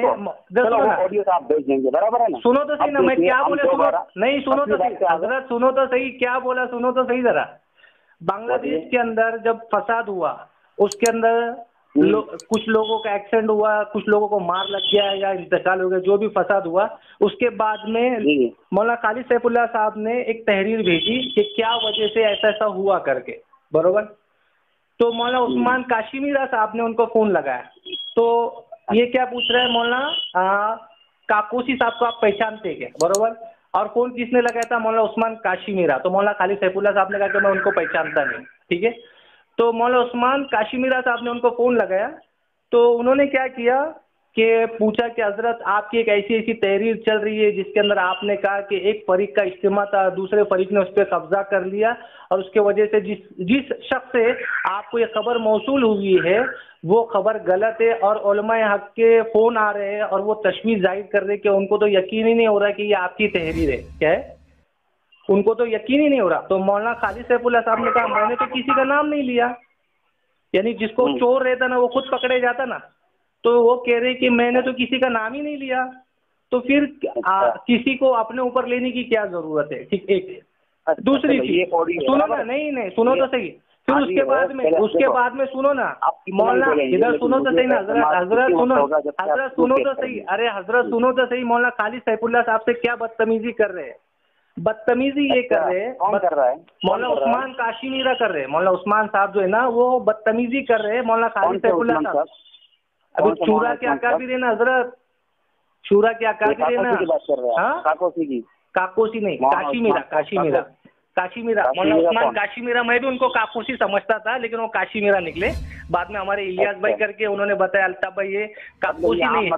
سنو تو صحیح نا میں کیا بولے، سنو نہیں، سنو تو صحیح حضرت، سنو تو صحیح کیا بولا، سنو تو صحیح ذرا. بنگلہ دیش کے اندر جب فساد ہوا، اس کے اندر کچھ لوگوں کا ایکسیڈنٹ ہوا، کچھ لوگوں کو مار لگ گیا یا انتقال ہو گیا، جو بھی فساد ہوا، اس کے بعد میں مولانا خالد سیف اللہ صاحب نے ایک تحریر بھیجی کہ کیا وجہ سے ایسا ایسا ہوا کر کے. برابر. تو مولانا عثمان کاشمیرا صاحب نے ان کو فون لگایا تو یہ کیا پوچھ رہے ہیں، مولانا کاکوسی صاحب کو آپ پہچانتے کیا؟ برابر. اور فون کس نے لگایا تھا؟ مولانا عثمان کاشمیرا. تو مولانا خالد سیف اللہ صاحب نے کہا کہ میں ان کو پہچانتا نہیں. ٹھیک ہے. تو مولانا عثمان کاشمیرا صاحب نے ان کو فون لگایا تو انہوں نے کیا کیا کہ پوچھا کہ حضرت آپ کی ایک ایسی ایسی تحریر چل رہی ہے جس کے اندر آپ نے کہا کہ ایک فریق کا اجتماع تھا، دوسرے فریق نے اس پہ قبضہ کر لیا اور اس کے وجہ سے جس جس شخص سے آپ کو یہ خبر موصول ہوئی ہے وہ خبر غلط ہے اور علماء حق کے فون آ رہے ہیں اور وہ تشویش ظاہر کر رہے کہ ان کو تو یقین ہی نہیں ہو رہا کہ یہ آپ کی تحریر ہے. کیا ہے؟ ان کو تو یقین ہی نہیں ہو رہا. تو مولانا خالد سیف اللہ صاحب نے کہا میں نے تو کسی کا نام نہیں لیا، یعنی جس کو چور رہتا نا وہ خود پکڑے جاتا نا، تو وہ کہہ رہے کہ میں نے تو کسی کا نام ہی نہیں لیا. تو پھر کسی کو اپنے اوپر لینے کی کیا ضرورت ہے؟ ٹھیک. ایک دوسری چیز سنو نا، نہیں نہیں سنو تو صحیح. پھر اس کے بعد میں اس کے بعد میں سنو نا مولانا، ادھر سنو تو صحیح نا حضرت، حضرت سنو حضرت سنو تو صحیح. ارے حضرت سنو تو صحیح. مولانا خالد سیف اللہ صاحب سے کیا بدتمیزی کر رہے ہیں؟ بدتمیزی یہ کر رہے ہیں، مولانا عثمان کاشمیرا کر رہے ہیں. مولانا عثمان صاحب جو ہے نا وہ بدتمیزی کر رہے ہیں مولانا خالد سیف اللہ صاحب. ابھی شورا کے اکابر ہے نا حضرت، شورا کے اکابر ہے نا. کاکوسی نہیں، کاشمیرا کاشمیرا کاشمیرا مولانا عثمان کاشمیرا. میں بھی ان کو کاکوسی سمجھتا تھا لیکن وہ کاشمیرا نکلے. بعد میں ہمارے الیاس بھائی کر کے انہوں نے بتایا الطاف بھائی یہ کاکوسی نہیں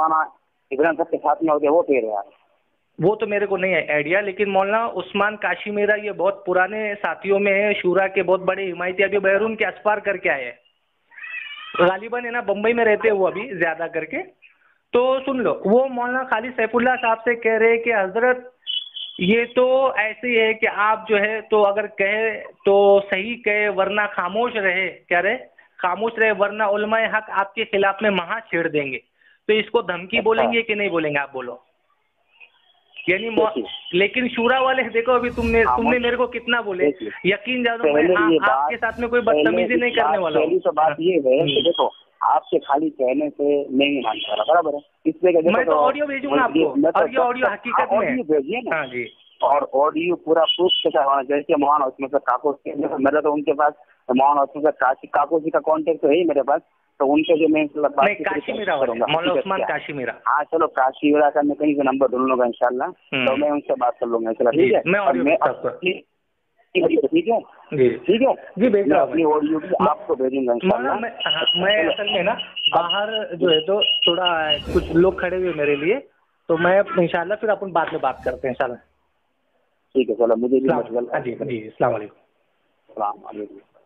ہے. وہ تو میرے کو نہیں ہے آئیڈیا، لیکن مولانا عثمان کاشمیرا یہ بہت پرانے ساتھیوں میں ہے، شورا کے بہت بڑے حمایتی، ابھی بیرون کے اسفار کر کے آئے ہیں غالباً ہے نا، بمبئی میں رہتے وہ ابھی زیادہ کر کے. تو سن لو، وہ مولانا خالد سیف اللہ صاحب سے کہہ رہے کہ حضرت یہ تو ایسے ہی ہے کہ آپ جو ہے تو اگر کہے تو صحیح کہے ورنہ خاموش رہے. کیا رہے؟ خاموش رہے ورنہ علماء حق آپ کے خلاف میں مہا چھیڑ دیں گے. تو اس کو دھمکی بولیں گے کہ نہیں بولیں گے؟ آپ بولو. यानी लेकिन शूरा वाले देखो अभी तुमने तुमने मेरे को कितना बोले, यकीन जानो मैं आ, आपके साथ में कोई बदतमीजी नहीं करने वाला हूँ। पहली तो बात ये है कि देखो आपके खाली कहने से नहीं मानता रहा, बराबर है, इसलिए मैं तो ऑडियो भेजूंगा आपको, और ये ऑडियो हकीकत में भेजिए ना। हाँ जी, और ऑडियो पूरा प्रूफ के साथ होना, जैसे मोहन उसमें से काको मेरा तो उनके पास मोहन उसमें से काशी काको जी का कॉन्टेक्ट तो है ही मेरे पास, तो उनके जो मैं काशी मीरा मौलाना उस्मान काशी मीरा, हाँ चलो काशी मीरा का मैं कहीं से नंबर ढूंढ लूंगा इंशाल्लाह, तो मैं उनसे बात कर लूंगा। चलो ठीक है, मैं ऑडियो ठीक है जी ठीक है जी भेज रहा हूँ, ऑडियो भी आपको भेजूंगा इंशाल्लाह। मैं मैं असल में ना बाहर जो है तो थोड़ा कुछ लोग खड़े हुए मेरे लिए, तो मैं इंशाल्लाह फिर अपन बाद में बात करते हैं इंशाल्लाह। ठीक है चलो, मुझे भी जी जी, अस्सलाम वालेकुम। अस्सलाम वालेकुम।